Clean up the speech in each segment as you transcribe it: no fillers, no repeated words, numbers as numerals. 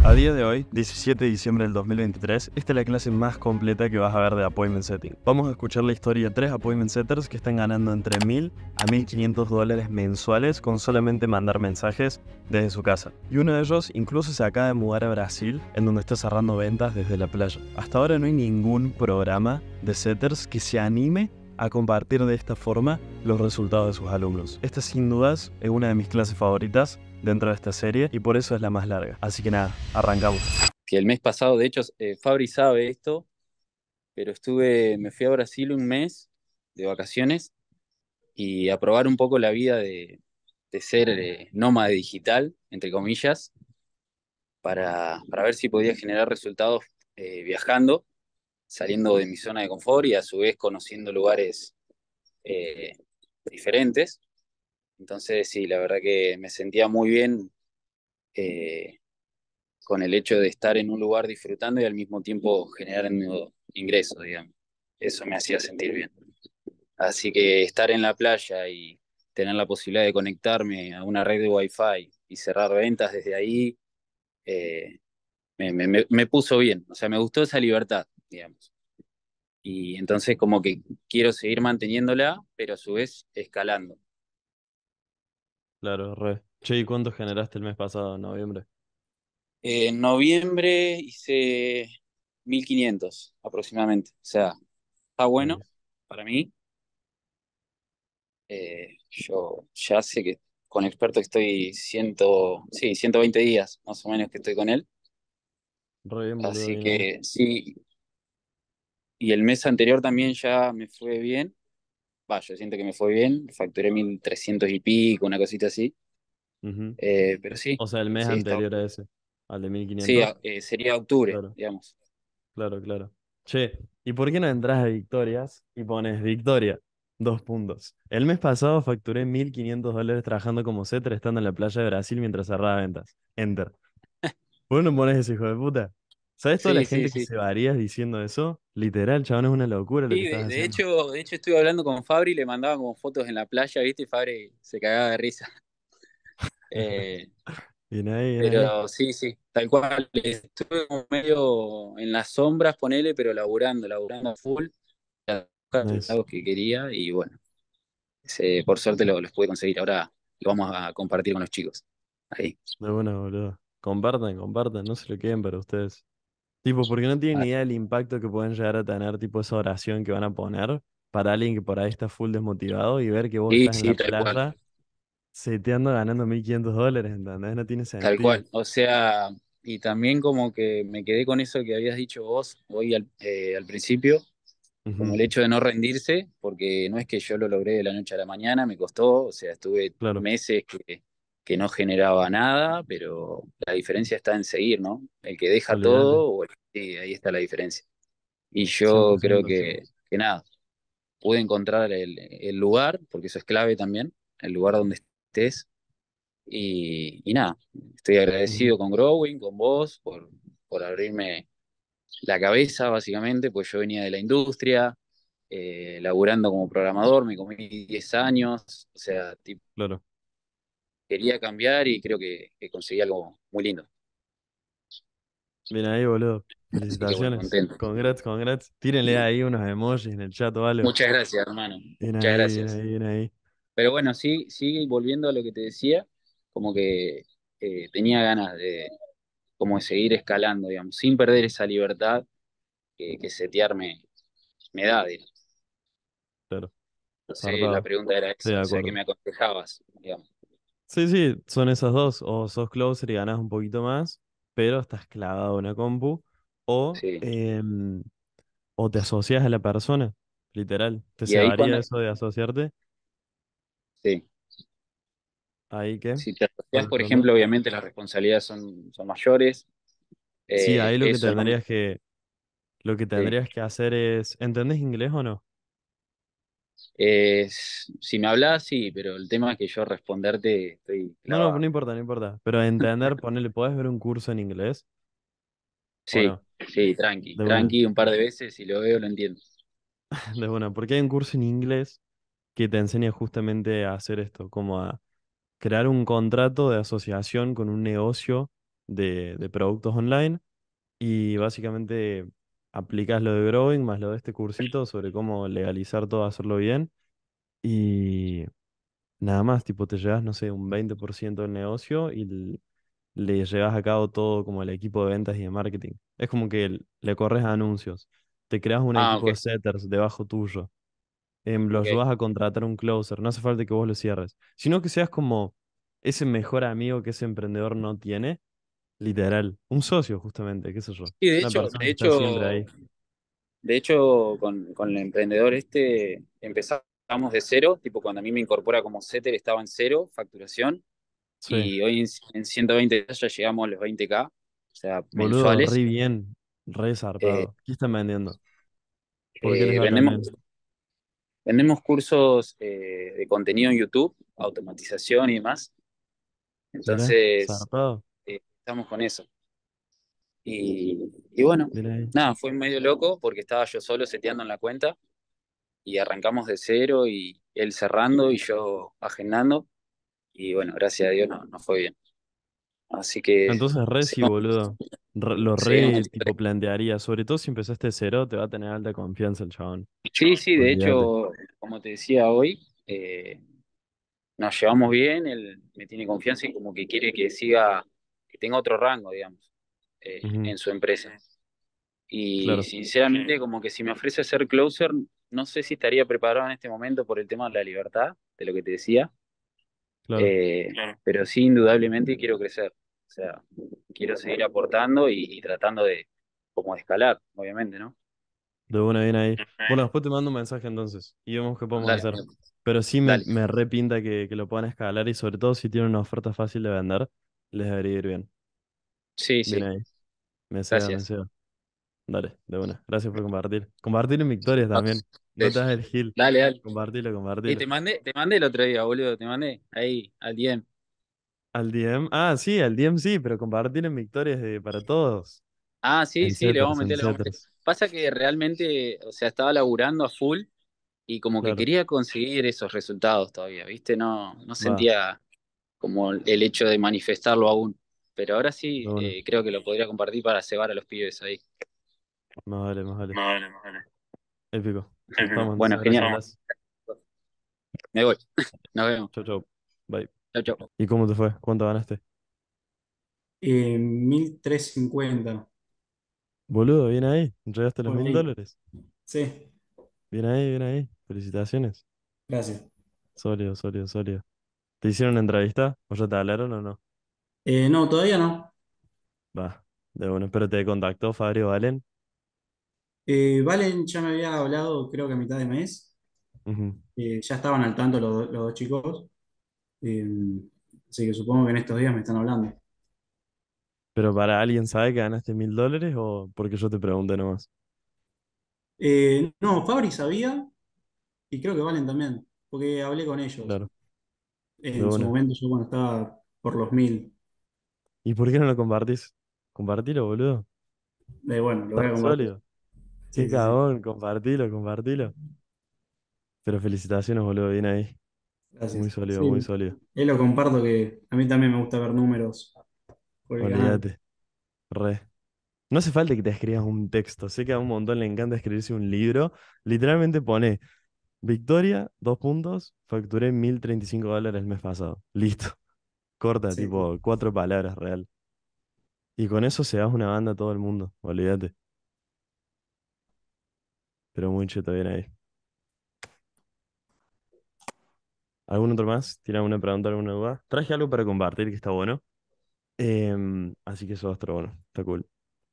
A día de hoy, 17 de diciembre del 2023, esta es la clase más completa que vas a ver de Appointment Setting. Vamos a escuchar la historia de 3 Appointment Setters que están ganando entre $1.000 a $1.500 mensuales con solamente mandar mensajes desde su casa. Y uno de ellos incluso se acaba de mudar a Brasil, en donde está cerrando ventas desde la playa. Hasta ahora no hay ningún programa de setters que se anime a compartir de esta forma los resultados de sus alumnos. Esta sin dudas es una de mis clases favoritas dentro de esta serie y por eso es la más larga. Así que nada, arrancamos. Que el mes pasado, de hecho, Fabri sabe esto, pero me fui a Brasil un mes de vacaciones y a probar un poco la vida de ser nómade digital, entre comillas, para ver si podía generar resultados viajando, saliendo de mi zona de confort y a su vez conociendo lugares eh, diferentes. Entonces, sí, la verdad que me sentía muy bien eh, con el hecho de estar en un lugar disfrutando y al mismo tiempo generando ingresos, digamos. Eso me hacía sentir bien. Así que estar en la playa y tener la posibilidad de conectarme a una red de Wi-Fi y cerrar ventas desde ahí, eh, me puso bien. O sea, me gustó esa libertad, digamos. Y entonces como que quiero seguir manteniéndola, pero a su vez escalando. Claro, re. Che, ¿y cuánto generaste el mes pasado, en noviembre? En noviembre hice 1.500 aproximadamente. O sea, está bueno Nice. para mí. Yo ya sé que con experto estoy 120 días más o menos que estoy con él. Re bien, boludo, Así bien ahí. que sí, y el mes anterior también ya me fue bien. Va, yo siento que me fue bien. Facturé 1.300 y pico, una cosita así. Ujú. Pero sí, O sea, el mes sí, anterior a ese, al de sí, 1.500. sería octubre, Claro, digamos. claro, claro. Che, ¿y por qué no entras a Victorias y pones Victoria? 2 puntos. El mes pasado facturé $1.500 trabajando como setter estando en la playa de Brasil mientras cerraba ventas. Enter. ¿Por qué no pones ese hijo de puta? ¿Sabes toda la Sí, sí, gente que sí. se varía diciendo eso? Literal, chabón, es una locura lo que Sí, estás haciendo. de hecho estuve hablando con Fabri y le mandaba como fotos en la playa, ¿viste? Y Fabri se cagaba de risa. Eh, Bien ahí, bien ahí. Pero sí, sí, tal cual. Estuve como medio en las sombras, ponele, pero laburando a full, Nice. algo que quería y bueno, por suerte los pude conseguir. Ahora lo vamos a compartir con los chicos. Ahí. De buena, boludo. Compartan, compartan, no se lo queden para ustedes. Tipo, porque no tienen Ah, ni idea del impacto que pueden llegar a tener, tipo, esa oración que van a poner para alguien que por ahí está full desmotivado y ver que vos sí, estás en la sí, tal cual, playa seteando ganando $1.500, ¿entendés? No tiene tal sentido. cual. O sea, y también como que me quedé con eso que habías dicho vos hoy al principio, como Ujú. el hecho de no rendirse, porque no es que yo lo logré de la noche a la mañana, me costó, o sea, estuve Claro, meses que no generaba nada, pero la diferencia está en seguir, ¿no? El que deja olvídate. todo, sí, ahí está la diferencia. Y cien yo por creo ciento que nada, pude encontrar el lugar, porque eso es clave también, el lugar donde estés, y nada, estoy Ujú. agradecido con Growing, con vos, por abrirme la cabeza, básicamente, pues yo venía de la industria, laburando como programador, me comí 10 años, o sea, Claro. quería cambiar y creo que conseguí algo muy lindo. Bien ahí, boludo. Así que bueno, Felicitaciones. contento. Congrats, congrats. Tírenle ahí unos emojis en el chat o algo. Muchas gracias, hermano. Bien Muchas ahí, bien gracias. ahí, bien ahí. Pero bueno, sí, sí, volviendo a lo que te decía, como que tenía ganas como de seguir escalando, digamos, sin perder esa libertad que setear me da, digamos. Claro. Entonces la Zarpado. pregunta era Estoy esa, de o sea, ¿qué acuerdo. me aconsejabas, digamos? Sí, sí, son esas dos. O sos closer y ganás un poquito más, pero estás clavado a una compu. O, Sí. o te asocias a la persona, literal. ¿Te Y ahí cebaría cuando, eso de asociarte? sí. ¿Ahí qué? Si te asocias, ¿Puedes por preguntar? ejemplo, obviamente las responsabilidades son mayores. Sí, ahí Eso no. lo que Sí. tendrías que hacer es, ¿entendés inglés o no? Si me hablas, sí, pero el tema es que yo responderte estoy No, no, no clavado. importa, no importa. Pero entender, ponele, ¿podés ver un curso en inglés o Sí, no? sí, tranqui, De una, tranqui, un par de veces, si lo veo, lo entiendo. de una. Porque hay un curso en inglés que te enseña justamente a hacer esto, como a crear un contrato de asociación con un negocio de productos online y básicamente aplicas lo de Growing más lo de este cursito sobre cómo legalizar todo, hacerlo bien y nada más, tipo te llevas, no sé, un 20% del negocio y le llevas a cabo todo como el equipo de ventas y de marketing. Es como que le corres anuncios, te creas un Ah, equipo ok, de setters debajo tuyo, lo ok. ayudas a contratar un closer, no hace falta que vos lo cierres, sino que seas como ese mejor amigo que ese emprendedor no tiene, literal, un socio justamente, qué sé yo, Y una persona que está siempre ahí. de hecho, con el emprendedor este empezamos de cero, tipo cuando a mí me incorpora como setter estaba en cero facturación Sí, y hoy en 120 ya llegamos a los 20K, o sea, boludo, mensuales. re bien, re Eh, zarpado. ¿Qué están vendiendo? ¿Por qué les va tan vendemos, bien? vendemos cursos de contenido en YouTube, automatización y demás. Mirá, Entonces, zarpado, estamos con eso. Y bueno, mira ahí. nada, fue medio loco porque estaba yo solo seteando en la cuenta y arrancamos de cero y él cerrando y yo agendando. Y bueno, gracias a Dios no fue bien. Así que Entonces, re sí, seguimos, boludo. Lo seguimos. re, tipo, plantearía. Sobre todo si empezaste de cero, te va a tener alta confianza el chabón. Sí, sí, de Olvídate. hecho, como te decía hoy, nos llevamos bien, él me tiene confianza y como que quiere que siga, que tenga otro rango, digamos, Ujú, en su empresa. Y claro, sinceramente, como que si me ofrece ser closer, no sé si estaría preparado en este momento por el tema de la libertad, de lo que te decía. claro. Pero sí, indudablemente quiero crecer. O sea, quiero seguir aportando y tratando de, como de escalar, obviamente, ¿no? De una bien ahí. Bueno, después te mando un mensaje entonces y vemos qué podemos Dale, hacer. Pero sí dale. me repinta que lo puedan escalar y sobre todo si tienen una oferta fácil de vender, les debería ir bien. Sí, Bien sí, ahí. Me sea, me gracias. sea. Dale, de una. Gracias por compartir. Compartir en victorias No, también. No te de- hagas el gil. dale, dale. Compartilo, Y compartilo. te mandé el otro día, boludo, te mandé ahí, al DM. Al DM. Ah, sí, al DM sí, pero compartir en victorias para todos. Ah, sí, En sí, le vamos a setters, en meter, le vamos a meter. setters. Pasa que realmente, o sea, estaba laburando a full y como que Claro, quería conseguir esos resultados todavía, ¿viste? No va. sentía como el hecho de manifestarlo aún. Pero ahora De sí, una. creo que lo podría compartir para cebar a los pibes ahí. Más vale, más vale. Vale, vale. Épico. Estamos, Bueno, entonces, gracias, genial. Blas. Me voy. Nos vemos. Chau, chau. Bye. Chau, chau. ¿Y cómo te fue? ¿Cuánto ganaste? 1350. Boludo, bien ahí. Llegaste a los Muy mil bien. dólares. Sí, Bien ahí, bien ahí. Felicitaciones. gracias. Sólido, sólido, sólido. ¿Te hicieron entrevista? ¿O ya te hablaron o no? No, todavía no. Va, de bueno. Pero te contactó Fabio Valen. Valen ya me había hablado, creo que a mitad de mes. Ujú. Ya estaban al tanto los dos chicos. Eh, Así que supongo que en estos días me están hablando. ¿Pero para alguien sabe que ganaste $1000 o porque yo te pregunté nomás? No, Fabri sabía y creo que Valen también, porque hablé con ellos. Claro, de En su una. momento, yo cuando estaba por los 1000. ¿Y por qué no lo compartís? Compartilo, boludo. Bueno, lo Está voy a re compartir. sólido. Qué Sí, sí, sí. cagón, compartilo, compartilo. Pero felicitaciones, boludo, bien ahí. Muy Gracias. sólido, muy Sí, sólido. lo comparto que a mí también me gusta ver números por el canal. Olvídate. Re. No hace falta que te escribas un texto. Sé que a un montón le encanta escribirse un libro. Literalmente pone, Victoria, dos puntos, facturé $1035 el mes pasado. Listo. Corta, Sí. tipo, cuatro palabras, real. Y con eso se das una banda a todo el mundo. Olvídate. Pero muy cheto bien ahí. ¿Algún otro más? ¿Tiene alguna pregunta, alguna duda? Traje algo para compartir que está bueno. Así que eso va a estar bueno. Está cool.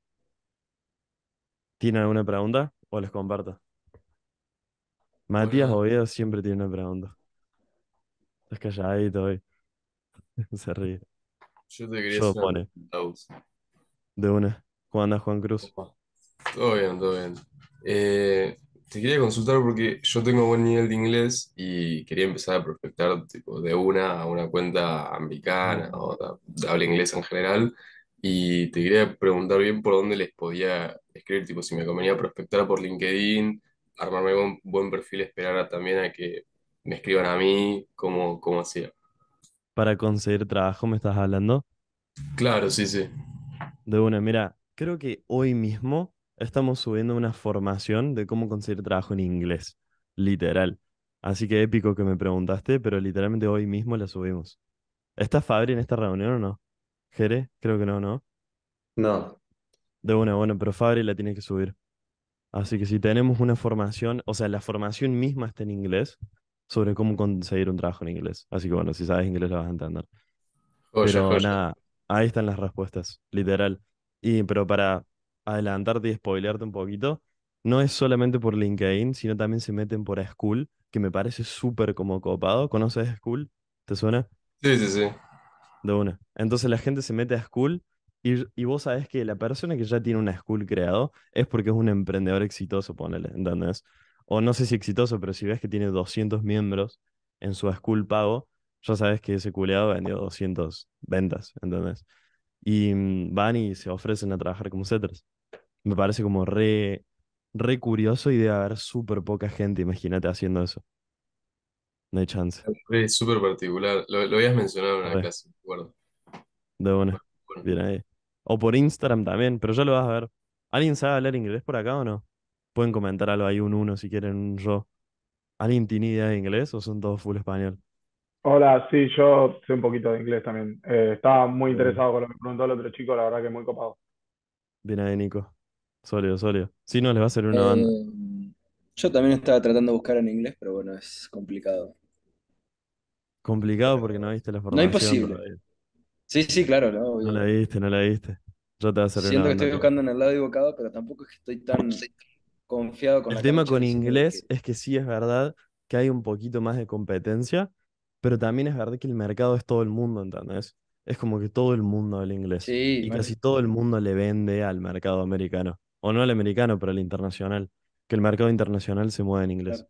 ¿Tiene alguna pregunta? O les comparto. Matías Bueno, Oviedo siempre tiene una pregunta. Estás calladito hoy. Se ríe. yo te quería Yo hacer una pone. pregunta, Aus. De una. ¿Cómo anda Juan Cruz? Opa. Todo bien, todo bien. Te quería consultar porque yo tengo buen nivel de inglés y quería empezar a prospectar tipo, de una a una cuenta americana o de habla inglesa en general. Y te quería preguntar bien por dónde les podía escribir, tipo si me convenía prospectar por LinkedIn, armarme un buen perfil, esperar también a que me escriban a mí, cómo hacía. Para conseguir trabajo me estás hablando. Claro, sí, sí. De una, mira, creo que hoy mismo estamos subiendo una formación de cómo conseguir trabajo en inglés, literal. Así que épico que me preguntaste, pero literalmente hoy mismo la subimos. ¿Está Fabri en esta reunión o no? ¿Jere? Creo que no, ¿no? No. De una, bueno, pero Fabri la tiene que subir. Así que si tenemos una formación, o sea, la formación misma está en inglés sobre cómo conseguir un trabajo en inglés. Así que bueno, si sabes inglés lo vas a entender. Joya, Pero joya. nada, ahí están las respuestas, literal. Pero para adelantarte y spoilearte un poquito, no es solamente por LinkedIn, sino también se meten por School, que me parece súper como copado. ¿Conoces School? ¿Te suena? Sí, sí, sí. De una. Entonces la gente se mete a School y vos sabés que la persona que ya tiene una School creado es porque es un emprendedor exitoso, ponele, ¿entendés? O no sé si exitoso, pero si ves que tiene 200 miembros en su School pago, ya sabes que ese culeado vendió 200 ventas, ¿entendés? Y van y se ofrecen a trabajar como setters. Me parece como re curioso y debe haber súper poca gente, imagínate haciendo eso. No hay chance. Es súper particular. Lo habías mencionado en una Re. clase, me acuerdo. De una. Bueno. Bien ahí. O por Instagram también, pero ya lo vas a ver. ¿Alguien sabe hablar inglés por acá o no? Pueden comentar algo ahí, un uno si quieren, un yo. ¿Alguien tiene idea de inglés o son todos full español? Hola, sí, yo sé un poquito de inglés también. Estaba muy De una. interesado con lo que preguntó el otro chico, la verdad que muy copado. Bien ahí, Nico. Sólido, sólido. Si no, les va a servir una banda. Eh, yo también estaba tratando de buscar en inglés, pero bueno, es complicado. Complicado porque no Pero viste la no formación imposible. todavía. Sí, sí, claro, no, No la obvio. viste, no la viste. Yo te va a servir una Siento que banda estoy todo. buscando en el lado equivocado, pero tampoco es que estoy tan confiado con El la tema causa con diciendo de inglés que es que sí es verdad que hay un poquito más de competencia, pero también es verdad que el mercado es todo el mundo, ¿entendés? Es como que todo el mundo habla inglés sí, y mal. casi todo el mundo le vende al mercado americano, o no al americano, pero al internacional, que el mercado internacional se mueve en inglés. Claro.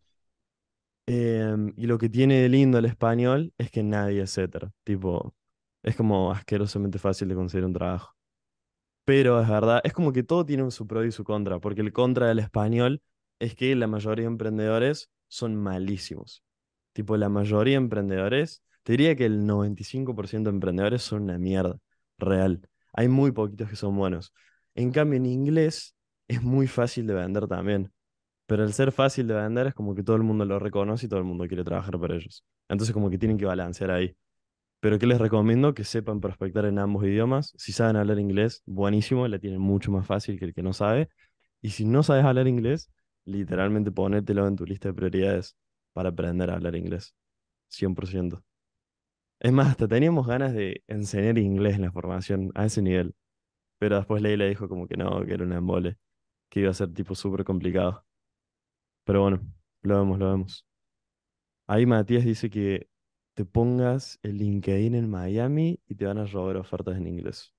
Y lo que tiene de lindo el español es que nadie es hetero, tipo, es como asquerosamente fácil de conseguir un trabajo. Pero es verdad, es como que todo tiene su pro y su contra, porque el contra del español es que la mayoría de emprendedores son malísimos. Tipo, la mayoría de emprendedores, te diría que el 95% de emprendedores son una mierda, real. Hay muy poquitos que son buenos. En cambio, en inglés es muy fácil de vender también, pero al ser fácil de vender es como que todo el mundo lo reconoce y todo el mundo quiere trabajar para ellos. Entonces, como que tienen que balancear ahí. Pero ¿qué les recomiendo? Que sepan prospectar en ambos idiomas. Si saben hablar inglés, buenísimo, la tienen mucho más fácil que el que no sabe. Y si no sabes hablar inglés, literalmente ponételo en tu lista de prioridades para aprender a hablar inglés. 100%. Es más, hasta teníamos ganas de enseñar inglés en la formación a ese nivel. Pero después Leila dijo como que no, que era un embole, que iba a ser tipo súper complicado. Pero bueno, lo vemos, lo vemos. Ahí Matías dice que te pongas el LinkedIn en Miami y te van a robar ofertas en inglés.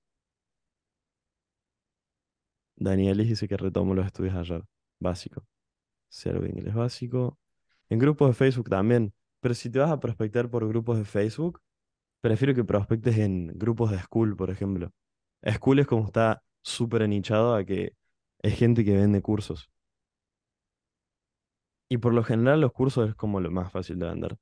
Danielis dice que retomo los estudios ayer. Básico. Cero de inglés básico. En grupos de Facebook también. Pero si te vas a prospectar por grupos de Facebook, prefiero que prospectes en grupos de School, por ejemplo. School es como está súper nichado a que es gente que vende cursos. Y por lo general los cursos es como lo más fácil de vender.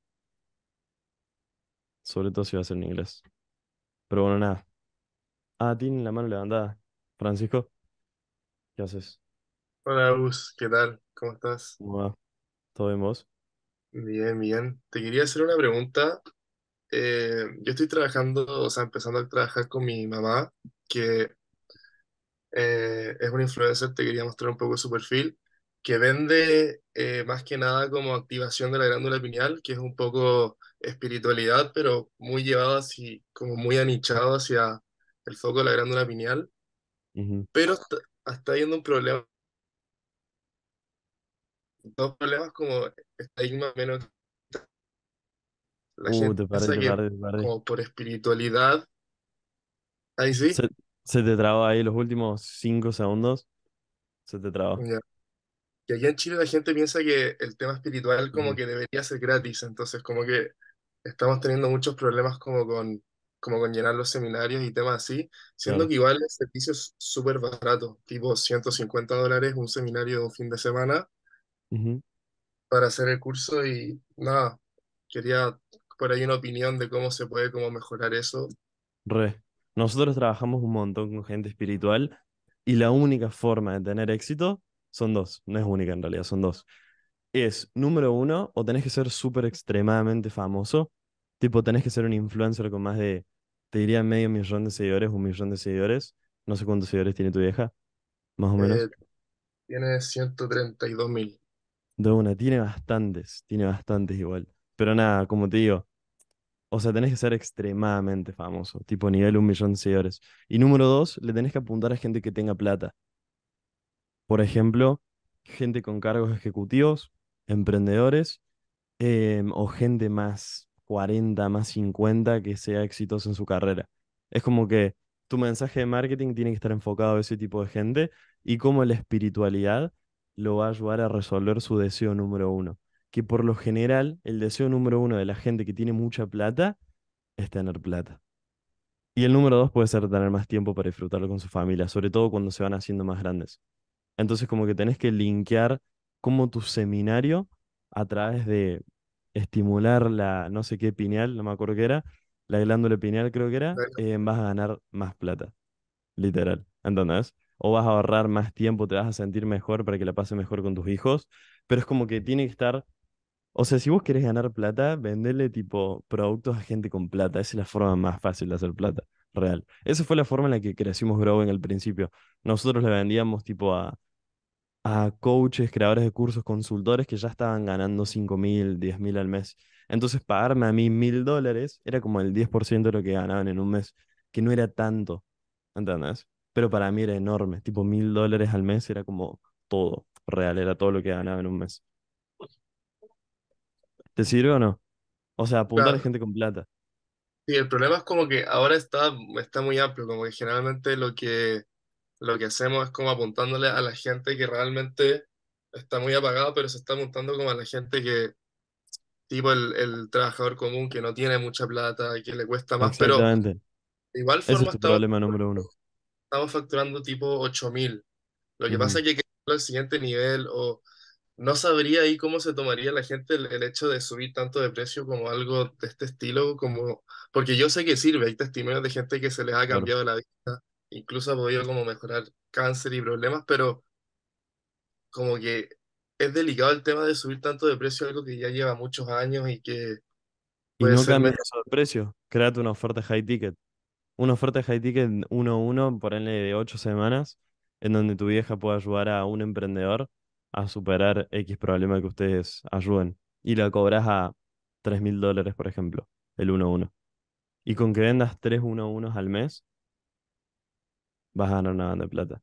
Sobre todo si va a ser en inglés. Pero bueno, nada. Ah, tienen la mano levantada. Francisco, ¿qué haces? Hola, Gus, ¿qué tal? ¿Cómo estás? ¿Cómo va? ¿Todo bien vos? Bien, bien. Te quería hacer una pregunta. Yo estoy trabajando, o sea, empezando a trabajar con mi mamá, que es una influencer, te quería mostrar un poco su perfil, que vende más que nada como activación de la glándula pineal, que es un poco espiritualidad, pero muy llevado así, como muy anichado hacia el foco de la glándula pineal, Ujú. pero está habiendo un problema, dos problemas como estigma menos. La gente Te perdí, piensa te que perdí, te perdí. como por espiritualidad, ahí sí, Se, se te trabó ahí los últimos 5 segundos. Se te trabó. ya. Y aquí en Chile la gente piensa que el tema espiritual como Ujú. que debería ser gratis, entonces como que estamos teniendo muchos problemas como con llenar los seminarios y temas así, siendo Claro. que igual el servicio es súper barato, tipo $150 un seminario de un fin de semana Ujú. para hacer el curso y nada, quería por ahí una opinión de cómo se puede como mejorar eso. Re. Nosotros trabajamos un montón con gente espiritual y la única forma de tener éxito son dos, no es única en realidad, son dos. Es, número uno, o tenés que ser súper extremadamente famoso, tipo tenés que ser un influencer con más de, te diría medio millón de seguidores, 1 millón de seguidores, no sé cuántos seguidores tiene tu vieja, más o Eh, menos. tiene 132.000. De una, tiene bastantes igual. Pero nada, como te digo, o sea, tenés que ser extremadamente famoso, tipo nivel 1 millón de seguidores. Y número dos, le tenés que apuntar a gente que tenga plata. Por ejemplo, gente con cargos ejecutivos, emprendedores, o gente más 40 más 50 que sea exitosa en su carrera. Es como que tu mensaje de marketing tiene que estar enfocado a ese tipo de gente y cómo la espiritualidad lo va a ayudar a resolver su deseo número uno. Que por lo general, el deseo número uno de la gente que tiene mucha plata es tener plata. Y el número dos puede ser tener más tiempo para disfrutarlo con su familia, sobre todo cuando se van haciendo más grandes. Entonces como que tenés que linkear como tu seminario a través de estimular la no sé qué pineal, no me acuerdo qué era, la glándula pineal creo que era, vas a ganar más plata, literal, ¿entendés? O vas a ahorrar más tiempo, te vas a sentir mejor para que la pases mejor con tus hijos, pero es como que tiene que estar, o sea, si vos querés ganar plata, venderle tipo productos a gente con plata, esa es la forma más fácil de hacer plata, real. Esa fue la forma en la que crecimos Grow en el principio. Nosotros le vendíamos tipo a coaches, creadores de cursos, consultores que ya estaban ganando 5.000, 10.000 al mes. Entonces, pagarme a mí $1.000 era como el 10% de lo que ganaban en un mes, que no era tanto, ¿entendés? Pero para mí era enorme, tipo $1.000 al mes era como todo, real, era todo lo que ganaba en un mes. ¿Te sirve o no? O sea, apuntar a Claro. gente con plata. Sí, el problema es como que ahora está muy amplio, como que generalmente lo que hacemos es como apuntándole a la gente que realmente está muy apagada, pero se está apuntando como a la gente que, tipo el trabajador común que no tiene mucha plata, que le cuesta más, pero Exactamente. de igual Ese es forma tu problema número uno. estamos facturando tipo 8.000. Lo que pasa Ujú. es que hay que ir al siguiente nivel o no sabría ahí cómo se tomaría la gente el hecho de subir tanto de precio como algo de este estilo, como, porque yo sé que sirve, hay testimonios de gente que se les ha Claro. cambiado la vida, incluso ha podido como mejorar cáncer y problemas, pero como que es delicado el tema de subir tanto de precio, algo que ya lleva muchos años y que Y puede no ser cambies medio. eso de precio, créate una oferta high ticket. Una oferta de high ticket 1 a 1, ponele de 8 semanas, en donde tu vieja pueda ayudar a un emprendedor a superar X problema que ustedes ayuden. Y la cobras a $3.000, por ejemplo, el 1 a 1. Y con que vendas 3 1 a 1 al mes, vas a ganar una banda de plata.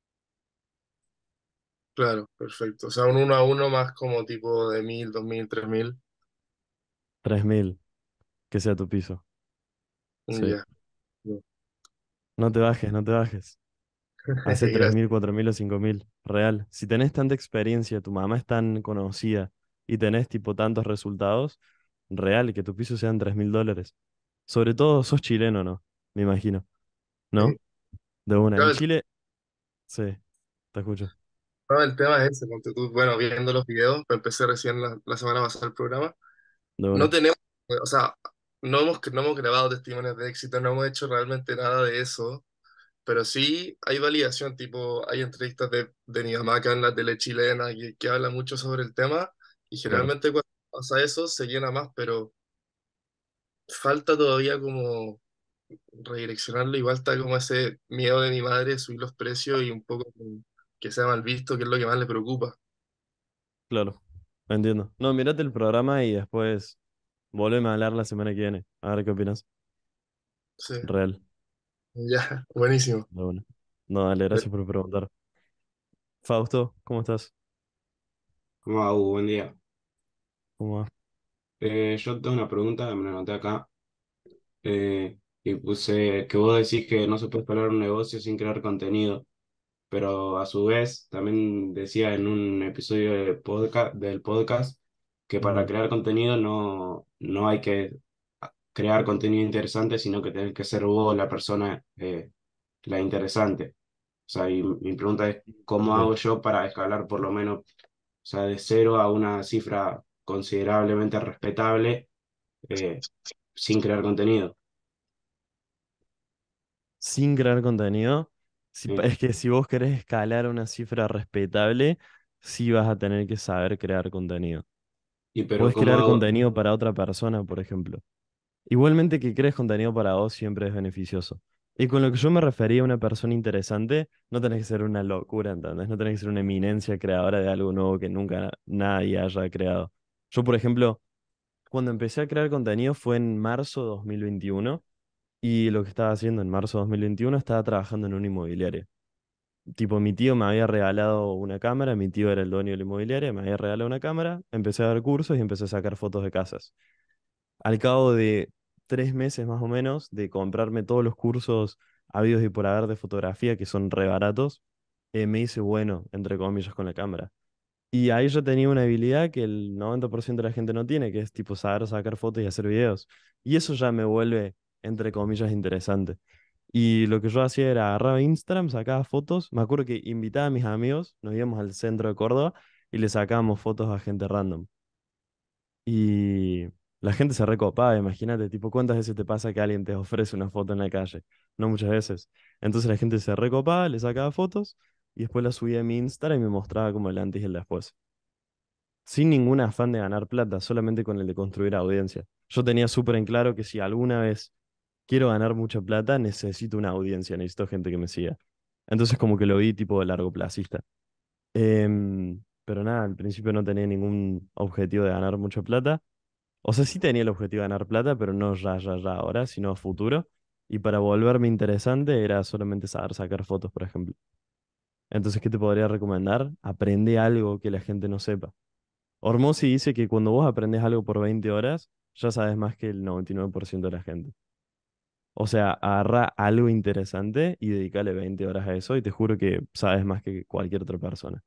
Claro, perfecto. O sea, un 1 a 1 más como tipo de 1.000, 2.000, 3.000. 3.000, que sea tu piso. Sí. Ya. Ya. No te bajes, no te bajes. Hace tres Gracias. mil 4.000 o 5.000. Real. Si tenés tanta experiencia, tu mamá es tan conocida y tenés tipo tantos resultados, real, que tu piso sean $3.000. Sobre todo sos chileno, ¿no? Me imagino. Sí. ¿No? De una. En Claro, Chile, sí, te escucho. el tema es ese, ponte tú, bueno, viendo los videos, pues empecé recién la semana pasada el programa. De No una. tenemos, o sea, no hemos grabado testimonios de éxito, no hemos hecho realmente nada de eso, pero sí hay validación, tipo, hay entrevistas de mi mamá acá en la tele chilena que habla mucho sobre el tema y Claro. generalmente cuando pasa eso se llena más, pero falta todavía como redireccionarlo, igual está como ese miedo de mi madre de subir los precios y un poco como que sea mal visto, que es lo que más le preocupa. Claro. Entiendo. No, mirate el programa y después volveme a hablar la semana que viene. A ver qué opinas. Sí, Real. ya, buenísimo. De una. No, dale, gracias por preguntar. Fausto, ¿cómo estás? ¿Cómo va, Hugo? Buen día. ¿Cómo va? Yo tengo una pregunta, me la anoté acá, y puse que vos decís que no se puede explorar un negocio sin crear contenido, pero a su vez también decía en un episodio del podcast que para Ujú. crear contenido no hay que crear contenido interesante, sino que tenés que ser vos la persona, la interesante. O sea, y mi pregunta es, ¿cómo Ok. hago yo para escalar por lo menos, o sea, de cero a una cifra considerablemente respetable, eh, sin crear contenido? sin crear contenido, Sí. es que si vos querés escalar una cifra respetable, sí vas a tener que saber crear contenido. Y pero Puedes ¿cómo crear hago? contenido para otra persona, por ejemplo. Igualmente que crees contenido para vos siempre es beneficioso. Y con lo que yo me refería a una persona interesante, no tenés que ser una locura, ¿entendés? No tenés que ser una eminencia creadora de algo nuevo que nunca nadie haya creado. Yo, por ejemplo, cuando empecé a crear contenido fue en marzo de 2021 y lo que estaba haciendo en marzo de 2021 estaba trabajando en una inmobiliaria. Tipo, mi tío me había regalado una cámara, mi tío era el dueño de la inmobiliaria, me había regalado una cámara, empecé a dar cursos y empecé a sacar fotos de casas. Al cabo de 3 meses más o menos de comprarme todos los cursos habidos y por haber de fotografía, que son re baratos, me hice bueno, entre comillas, con la cámara. Y ahí yo tenía una habilidad que el 90% de la gente no tiene, que es tipo saber sacar fotos y hacer videos. Y eso ya me vuelve, entre comillas, interesante. Y lo que yo hacía era agarraba Instagram, sacaba fotos. Me acuerdo que invitaba a mis amigos, nos íbamos al centro de Córdoba y le sacábamos fotos a gente random. Y la gente se recopaba, imagínate, tipo, ¿cuántas veces te pasa que alguien te ofrece una foto en la calle? No muchas veces. Entonces la gente se recopaba, le sacaba fotos y después las subía a mi Instagram y me mostraba como el antes y el después. Sin ningún afán de ganar plata, solamente con el de construir audiencia. Yo tenía súper en claro que si alguna vez quiero ganar mucha plata, necesito una audiencia, necesito gente que me siga. Entonces como que lo vi tipo de largo placista. Pero nada, al principio no tenía ningún objetivo de ganar mucha plata. O sea, sí tenía el objetivo de ganar plata, pero no ya ahora, sino a futuro. Y para volverme interesante era solamente saber sacar fotos, por ejemplo. Entonces, ¿qué te podría recomendar? Aprende algo que la gente no sepa. Hormozy dice que cuando vos aprendes algo por 20 horas, ya sabes más que el 99% de la gente. O sea, agarra algo interesante y dedícale 20 horas a eso y te juro que sabes más que cualquier otra persona.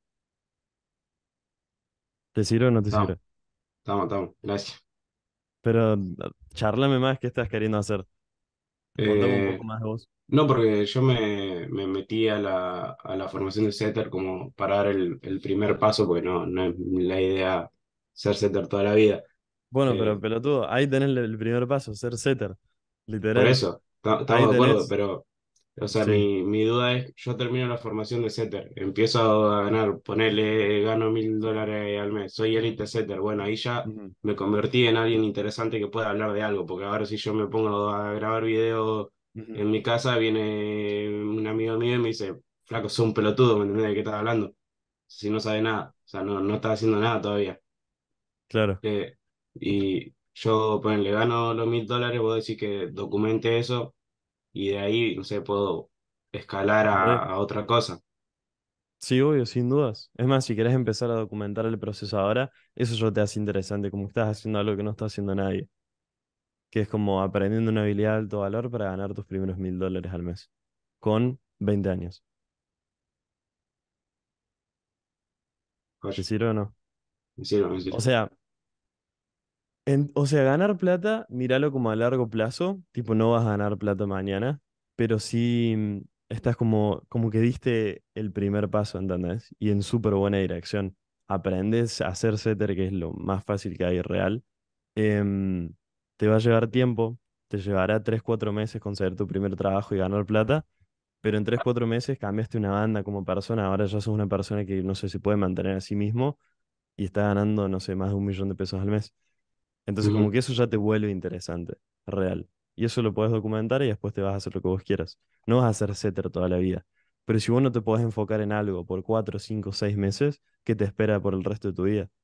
¿Te sirve o no te Estamos, sirve? estamos. Gracias. Pero charlame más qué estás queriendo hacer. Contame un poco Eh, más de vos. no, porque yo me metí a la formación de setter como para dar el primer paso, porque no es la idea ser setter toda la vida. Bueno, pero Eh, pelotudo, ahí tenés el primer paso, ser setter. por Literal. eso, Ahí estamos de acuerdo, tenés. pero, o sea, Sí. mi duda es, yo termino la formación de setter, empiezo a ganar, ponerle, gano $1.000 al mes, soy elite setter, bueno, ahí ya Ujú, me convertí en alguien interesante que pueda hablar de algo, porque ahora si yo me pongo a grabar video ujú. en mi casa, viene un amigo mío y me dice, flaco, sos un pelotudo, ¿me entendés de qué estás hablando? Si no sabe nada, o sea, no está haciendo nada todavía. Claro. Y yo, pues, le gano los $1.000, vos decís que documente eso y de ahí, no sé, puedo escalar Re. a otra cosa. Sí, obvio, sin dudas. Es más, si querés empezar a documentar el proceso ahora, eso ya te hace interesante, como que estás haciendo algo que no está haciendo nadie, que es como aprendiendo una habilidad de alto valor para ganar tus primeros $1000 al mes, con 20 años. ¿Te Joya, sirve o no? me sirve, me O sirve. sea, o sea, ganar plata, míralo como a largo plazo, tipo no vas a ganar plata mañana, pero sí estás como que diste el primer paso, ¿entendés? Y en súper buena dirección. Aprendes a hacer setter, que es lo más fácil que hay real. Em, Te va a llevar tiempo, te llevará 3 4 meses conseguir tu primer trabajo y ganar plata, pero en 3 4 meses cambiaste una banda como persona, ahora ya sos una persona que no sé, se puede mantener a sí mismo y está ganando, no sé, más de 1 millón de pesos al mes. Entonces, como Ujú. que eso ya te vuelve interesante, real. Y eso lo puedes documentar y después te vas a hacer lo que vos quieras. No vas a ser setter toda la vida. Pero si vos no te podés enfocar en algo por 4 5 6 meses, ¿qué te espera por el resto de tu vida?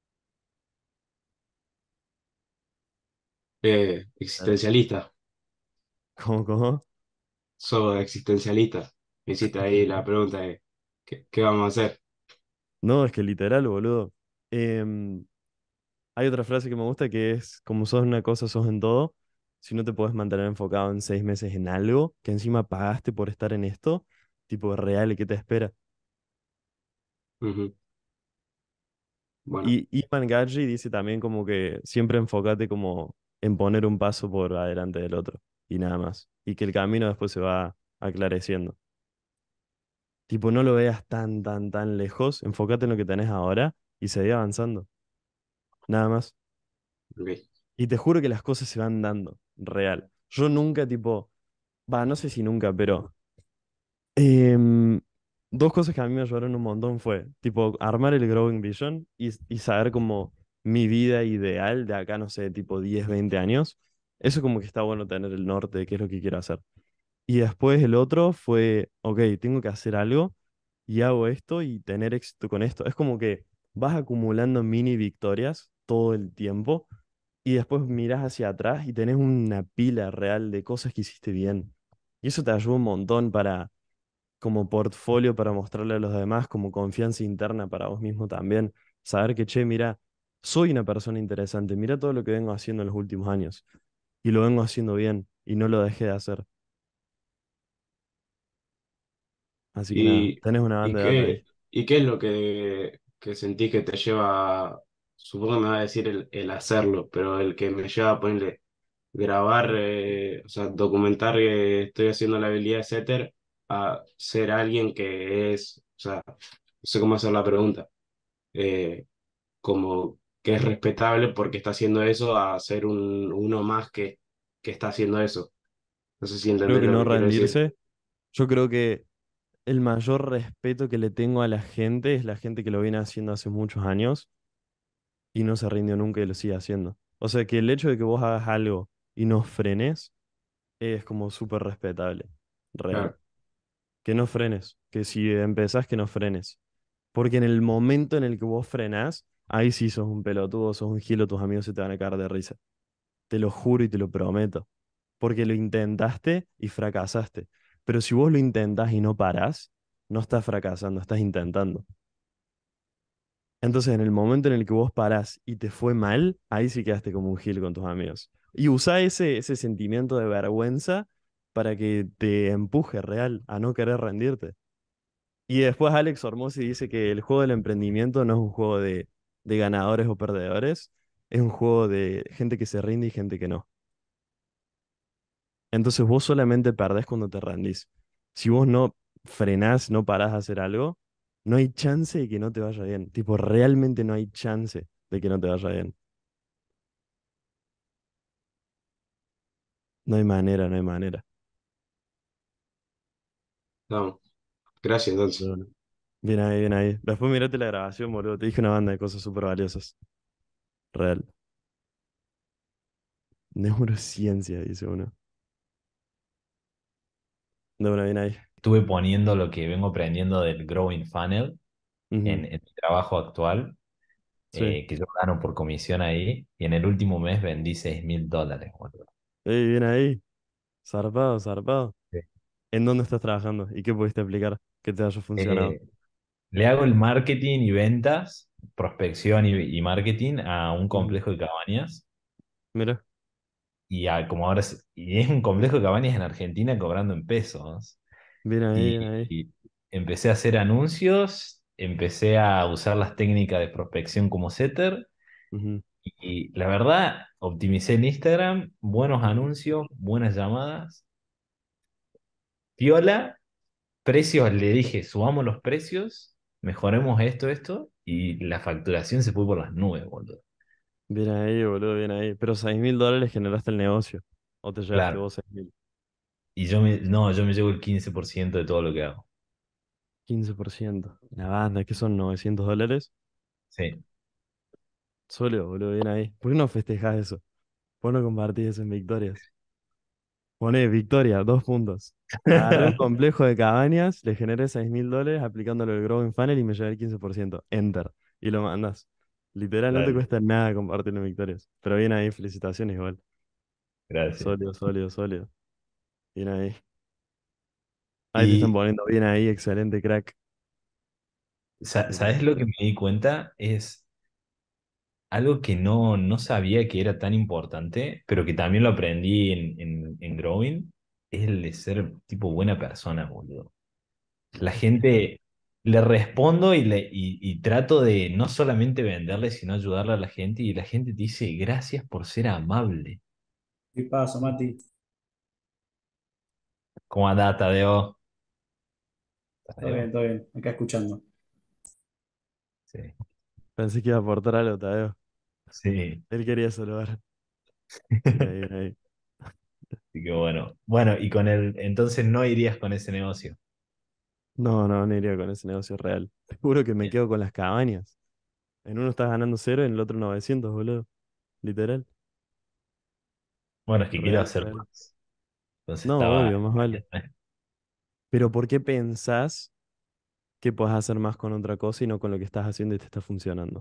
Claro. Existencialista, ¿Cómo? soy existencialista. Me hiciste ahí la pregunta de ¿qué vamos a hacer? No, es que literal, boludo. Em, Hay otra frase que me gusta que es, como sos una cosa, sos en todo. Si no te podés mantener enfocado en 6 meses en algo, que encima pagaste por estar en esto, tipo real, ¿qué te espera? Ujú. Bueno, Y Iman Gadzhi dice también como que siempre enfócate como en poner un paso por adelante del otro y nada más. Y que el camino después se va aclareciendo. Tipo, no lo veas tan lejos, enfócate en lo que tenés ahora y seguí avanzando. Nada más. ok. Y te juro que las cosas se van dando, real. Yo nunca, tipo, Va, no sé si nunca, pero em, dos cosas que a mí me ayudaron un montón fue, tipo, armar el Growing Vision y saber como mi vida ideal de acá, no sé, tipo 10 20 años. Eso como que está bueno tener el norte de qué es lo que quiero hacer. Y después el otro fue, ok, tengo que hacer algo y hago esto y tener éxito con esto. Es como que vas acumulando mini victorias todo el tiempo y después miras hacia atrás y tenés una pila real de cosas que hiciste bien. Y eso te ayuda un montón para, como portfolio para mostrarle a los demás, como confianza interna para vos mismo también. Saber que, che, mira, soy una persona interesante, mira todo lo que vengo haciendo en los últimos años y lo vengo haciendo bien y no lo dejé de hacer. Así que nada, ¿Y, tenés una y banda de data qué, ahí. y qué es lo que sentís que te lleva, supongo que me va a decir el hacerlo, pero el que me lleva a ponerle grabar, o sea, documentar que estoy haciendo la habilidad de setter a ser alguien que es, o sea, no sé cómo hacer la pregunta, eh, como que es respetable porque está haciendo eso a ser uno más que está haciendo eso. No sé si Creo entendés que lo no que quiero decir. rendirse. Yo creo que el mayor respeto que le tengo a la gente es la gente que lo viene haciendo hace muchos años y no se rindió nunca y lo sigue haciendo. O sea que el hecho de que vos hagas algo y no frenes es como súper respetable, real. Claro, Que no frenes, que si empezás que no frenes. Porque en el momento en el que vos frenás, ahí sí sos un pelotudo, sos un gilo, tus amigos se te van a caer de risa. Te lo juro y te lo prometo. Porque lo intentaste y fracasaste. Pero si vos lo intentás y no parás, no estás fracasando, estás intentando. Entonces, en el momento en el que vos parás y te fue mal, ahí sí quedaste como un gil con tus amigos. Y usá ese sentimiento de vergüenza para que te empuje real a no querer rendirte. Y después Alex Hormozzi dice que el juego del emprendimiento no es un juego de ganadores o perdedores, es un juego de gente que se rinde y gente que no. Entonces vos solamente perdés cuando te rendís. Si vos no frenás, no parás de hacer algo, no hay chance de que no te vaya bien. Tipo, realmente no hay chance de que no te vaya bien. No hay manera, no hay manera. vamos. Gracias De entonces. una. Bien ahí, bien ahí. Después mirate la grabación, boludo. Te dije una banda de cosas súper valiosas. Real. Neurociencia, dice uno. De una, bien ahí. Estuve poniendo lo que vengo aprendiendo del Growing Funnel Ujú. en mi trabajo actual, Sí. que yo gano por comisión ahí, y en el último mes vendí $6.000, boludo. Ey, bien ahí. Zarpado, zarpado. Sí. ¿En dónde estás trabajando? ¿Y qué pudiste aplicar que te haya funcionado? Eh, Le hago el marketing y ventas, prospección y marketing a un Ujú. complejo de cabañas. Mira, Como ahora y es un complejo de cabañas en Argentina cobrando en pesos. bien ahí, Y, bien ahí. y empecé a hacer anuncios, empecé a usar las técnicas de prospección como setter. Ujú. Y la verdad, optimicé en Instagram, buenos Ujú. anuncios, buenas llamadas. Piola, precios, le dije, subamos los precios, mejoremos esto, y la facturación se fue por las nubes, boludo. Bien ahí, boludo, bien ahí. Pero $6.000 generaste el negocio. ¿O te llevaste Claro. vos 6.000? Y no, yo me llevo el 15% de todo lo que hago. 15%. La banda, ¿qué son $900? Sí. Solo, boludo, bien ahí. ¿Por qué no festejás eso? ¿Por qué no compartís eso en victorias? Poné victoria, 2 puntos. Agarré un complejo de cabañas, le generé $6.000 aplicándolo el Growing Funnel y me llevé el 15%. Enter. Y lo mandas. Literal, no te Dale, cuesta nada compartirlo en victorias. Pero bien ahí, felicitaciones igual. gracias. Sólido, sólido, sólido. Bien ahí. Ahí te están Y poniendo bien ahí, excelente crack. ¿sabes lo que Felicitaciones. me di cuenta? Es algo que no sabía que era tan importante, pero que también lo aprendí en Growing, es el de ser tipo buena persona, boludo. La gente, le respondo y trato de no solamente venderle, sino ayudarle a la gente, y la gente te dice gracias por ser amable. ¿Qué pasa, Mati? ¿Cómo andás, Tadeo? ¿Tadeo? Todo bien, acá escuchando. Sí. Pensé que iba a aportar algo, Tadeo. Sí. Él quería saludar. Bien ahí, bien ahí. Así que bueno. Bueno, y con entonces no irías con ese negocio. No, no, no iría con ese negocio real. Te juro que me Bien. quedo con las cabañas. En uno estás ganando cero, en el otro 900, boludo. Literal. Bueno, es que quiero Real, hacer real. más. Entonces No, estaba. obvio, más vale. Pero ¿por qué pensás que puedes hacer más con otra cosa y no con lo que estás haciendo y te está funcionando?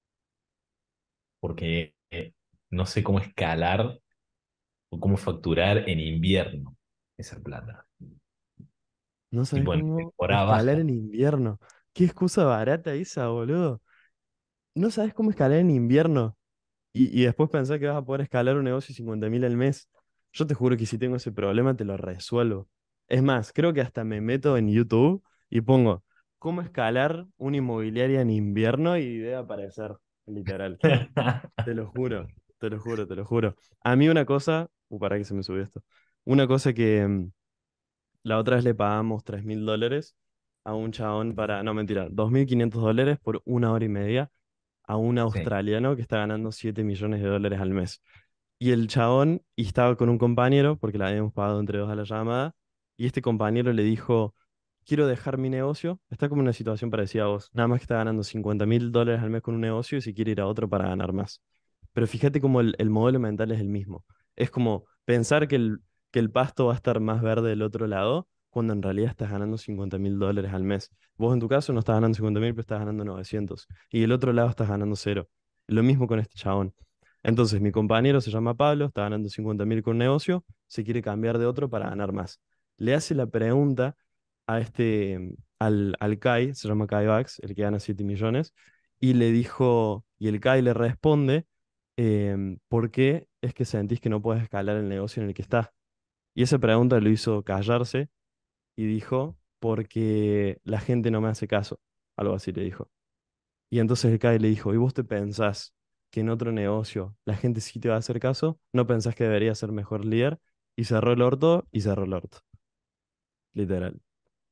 Porque no sé cómo escalar o cómo facturar en invierno esa plata. No sabes Tipo en cómo temporada escalar baja. en invierno. ¿Qué excusa barata esa, boludo? No sabes cómo escalar en invierno. Y después pensás que vas a poder escalar un negocio de 50.000 al mes. Yo te juro que si tengo ese problema te lo resuelvo. Es más, creo que hasta me meto en YouTube y pongo cómo escalar una inmobiliaria en invierno y debe aparecer, literal. Te lo juro, te lo juro, te lo juro. A mí una cosa, para que se me subió esto. Una cosa que la otra vez le pagamos $3.000 a un chabón para, no mentira, $2.500 por 1 hora y media a un Sí. australiano que está ganando $7 millones al mes. Y el chabón, y estaba con un compañero, porque la habíamos pagado entre dos a la llamada, y este compañero le dijo, quiero dejar mi negocio, está como en una situación parecida a vos, nada más que está ganando $50.000 al mes con un negocio y se quiere ir a otro para ganar más. Pero fíjate cómo el modelo mental es el mismo. Es como pensar que el pasto va a estar más verde del otro lado, cuando en realidad estás ganando $50.000 al mes. Vos en tu caso no estás ganando 50.000, pero estás ganando 900. Y del otro lado estás ganando cero. Lo mismo con este chabón. Entonces, mi compañero se llama Pablo, está ganando 50.000 con un negocio, se quiere cambiar de otro para ganar más. Le hace la pregunta a al Kai, se llama Kai Bax, el que gana 7 millones, y le dijo, y el Kai le responde, ¿por qué es que sentís que no puedes escalar el negocio en el que estás? Y esa pregunta lo hizo callarse y dijo, porque la gente no me hace caso, algo así le dijo. Y entonces el CAE le dijo, ¿y vos te pensás que en otro negocio la gente sí te va a hacer caso? ¿No pensás que debería ser mejor líder? Y cerró el orto y cerró el orto, literal.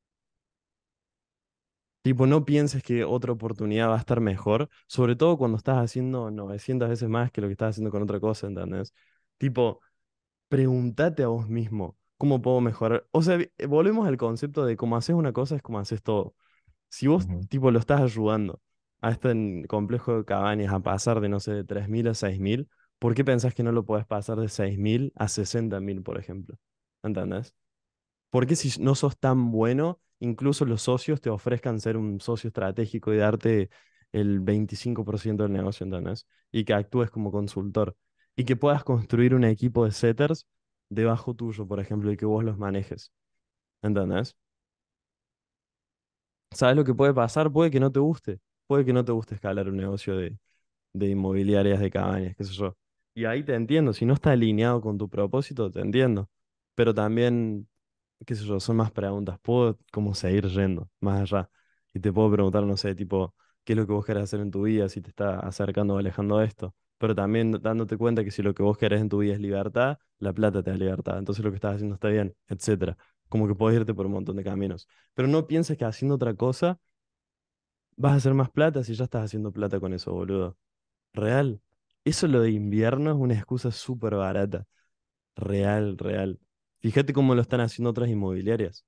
Tipo, no pienses que otra oportunidad va a estar mejor, sobre todo cuando estás haciendo 900 veces más que lo que estás haciendo con otra cosa, ¿entendés? Tipo, pregúntate a vos mismo, ¿cómo puedo mejorar? O sea, volvemos al concepto de cómo haces una cosa es como haces todo. Si vos, Ujú. tipo, lo estás ayudando a este complejo de cabañas a pasar de, no sé, de 3.000 a 6.000, ¿por qué pensás que no lo podés pasar de 6.000 a 60.000, por ejemplo? ¿Entendés? ¿Por qué si no sos tan bueno, incluso los socios te ofrezcan ser un socio estratégico y darte el 25% del negocio, ¿entendés? Y que actúes como consultor. Y que puedas construir un equipo de setters debajo tuyo, por ejemplo, y que vos los manejes. ¿Entendés? ¿Sabes lo que puede pasar? Puede que no te guste. Puede que no te guste escalar un negocio de inmobiliarias de cabañas, qué sé yo. Y ahí te entiendo. Si no está alineado con tu propósito, te entiendo. Pero también, qué sé yo, son más preguntas. Puedo como seguir yendo más allá. Y te puedo preguntar, no sé, tipo, ¿qué es lo que vos querés hacer en tu vida? Si te está acercando o alejando de esto. Pero también dándote cuenta que si lo que vos querés en tu vida es libertad, la plata te da libertad. Entonces lo que estás haciendo está bien, etcétera. Como que podés irte por un montón de caminos. Pero no pienses que haciendo otra cosa vas a hacer más plata si ya estás haciendo plata con eso, boludo. Real. Eso lo de invierno es una excusa súper barata. Real, real. Fíjate cómo lo están haciendo otras inmobiliarias.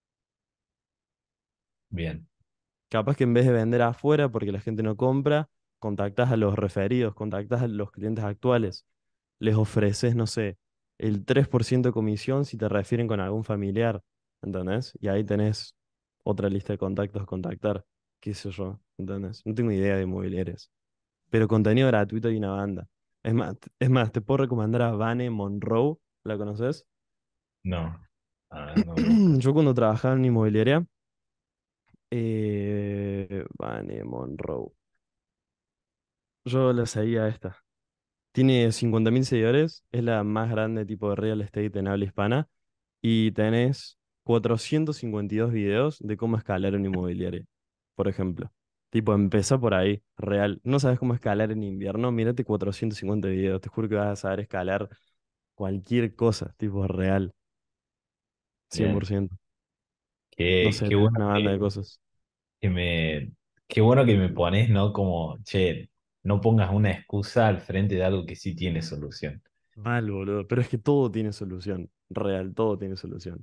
Bien. Capaz que en vez de vender afuera porque la gente no compra, contactás a los referidos, contactás a los clientes actuales. Les ofreces, no sé, el 3% de comisión si te refieren con algún familiar. ¿Entendés? Y ahí tenés otra lista de contactos a contactar. ¿Qué sé yo? ¿Entendés? No tengo idea de inmobiliarias. Pero contenido gratuito y una banda. Es más, te puedo recomendar a Vane Monroe, ¿la conoces? No. A ver, no busco. Yo cuando trabajaba en una inmobiliaria, Vane Monroe, yo la seguía a esta. Tiene 50.000 seguidores, es la más grande tipo de real estate en habla hispana y tenés 452 videos de cómo escalar una inmobiliaria, por ejemplo. Tipo, empieza por ahí, real. ¿No sabes cómo escalar en invierno? Mírate 450 videos, te juro que vas a saber escalar cualquier cosa, tipo real, Bien. 100%. No Qué, sé, qué tenés bueno una banda de cosas. que me, qué bueno que me pones, ¿no? Como, che, no pongas una excusa al frente de algo que sí tiene solución. Mal, boludo. Pero es que todo tiene solución. Real, todo tiene solución.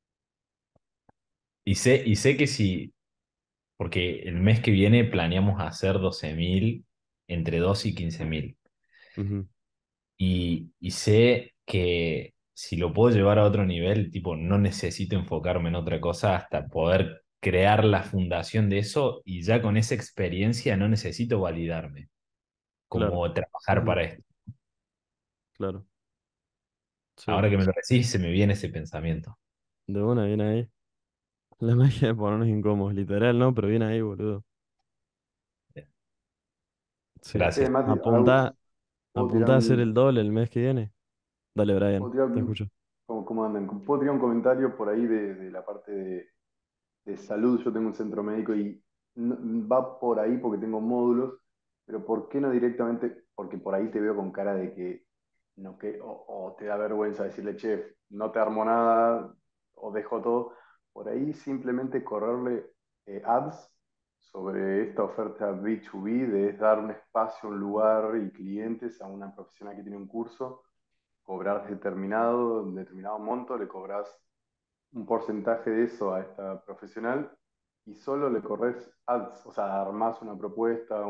Y sé que si, porque el mes que viene planeamos hacer 12.000, entre 12 y 15.000. Ujú. Y sé que si lo puedo llevar a otro nivel, tipo, no necesito enfocarme en otra cosa hasta poder crear la fundación de eso y ya con esa experiencia no necesito validarme Claro. como trabajar Ujú. para esto. Claro. Sí. Ahora que me lo decís, se me viene ese pensamiento. De una, viene ahí. La magia de ponernos incómodos, literal, ¿no? Pero viene ahí, boludo. Sí. Gracias. Mati, Apunta, ¿puedo tirar apunta a hacer el un, doble el mes que viene. Dale, Brian, puedo tirar te escucho. cómo andan? ¿Puedo tirar un comentario por ahí de la parte de salud? Yo tengo un centro médico y va por ahí porque tengo módulos, pero ¿por qué no directamente? Porque por ahí te veo con cara de que, no, que o te da vergüenza decirle, chef, no te armo nada o dejo todo. Por ahí simplemente correrle ads sobre esta oferta B2B de dar un espacio, un lugar y clientes a una profesional que tiene un curso, cobrar determinado monto, le cobras un porcentaje de eso a esta profesional y solo le corres ads, o sea, armás una propuesta,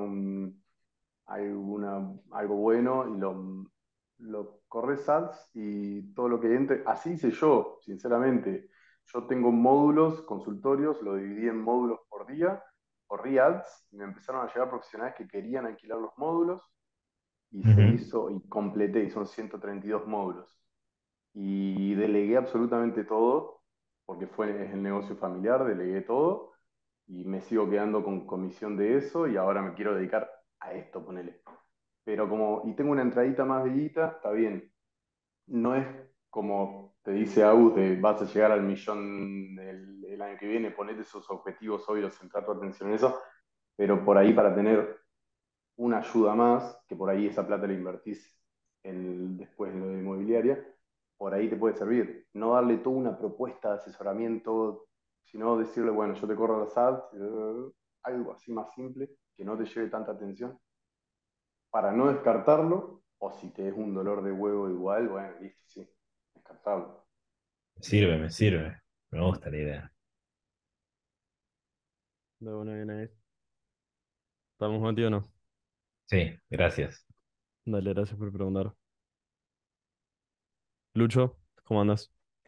algo bueno y lo corres ads y todo lo que entre. Así hice yo, sinceramente. Yo tengo módulos, consultorios, lo dividí en módulos por día, corrí ads y me empezaron a llegar profesionales que querían alquilar los módulos y se Ujú. hizo y completé, y son 132 módulos y delegué absolutamente todo, porque es el negocio familiar, delegué todo y me sigo quedando con comisión de eso y ahora me quiero dedicar a esto, ponele. Pero y tengo una entradita más de guita, está bien. No es como te dice Agus de vas a llegar al millón el año que viene, ponete esos objetivos hoy, centrar tu atención en eso, pero por ahí para tener una ayuda más, que por ahí esa plata la invertís después en lo de inmobiliaria, por ahí te puede servir. No darle toda una propuesta de asesoramiento, sino decirle, bueno, yo te corro las ads, algo así más simple, que no te lleve tanta atención, para no descartarlo, o si te es un dolor de huevo igual, bueno, listo, sí, descartarlo. Me sirve. Me gusta la idea. De una, viene ahí. ¿Estamos metidos o no? Sí, gracias. Dale, gracias por preguntar. Lucho, ¿cómo andas?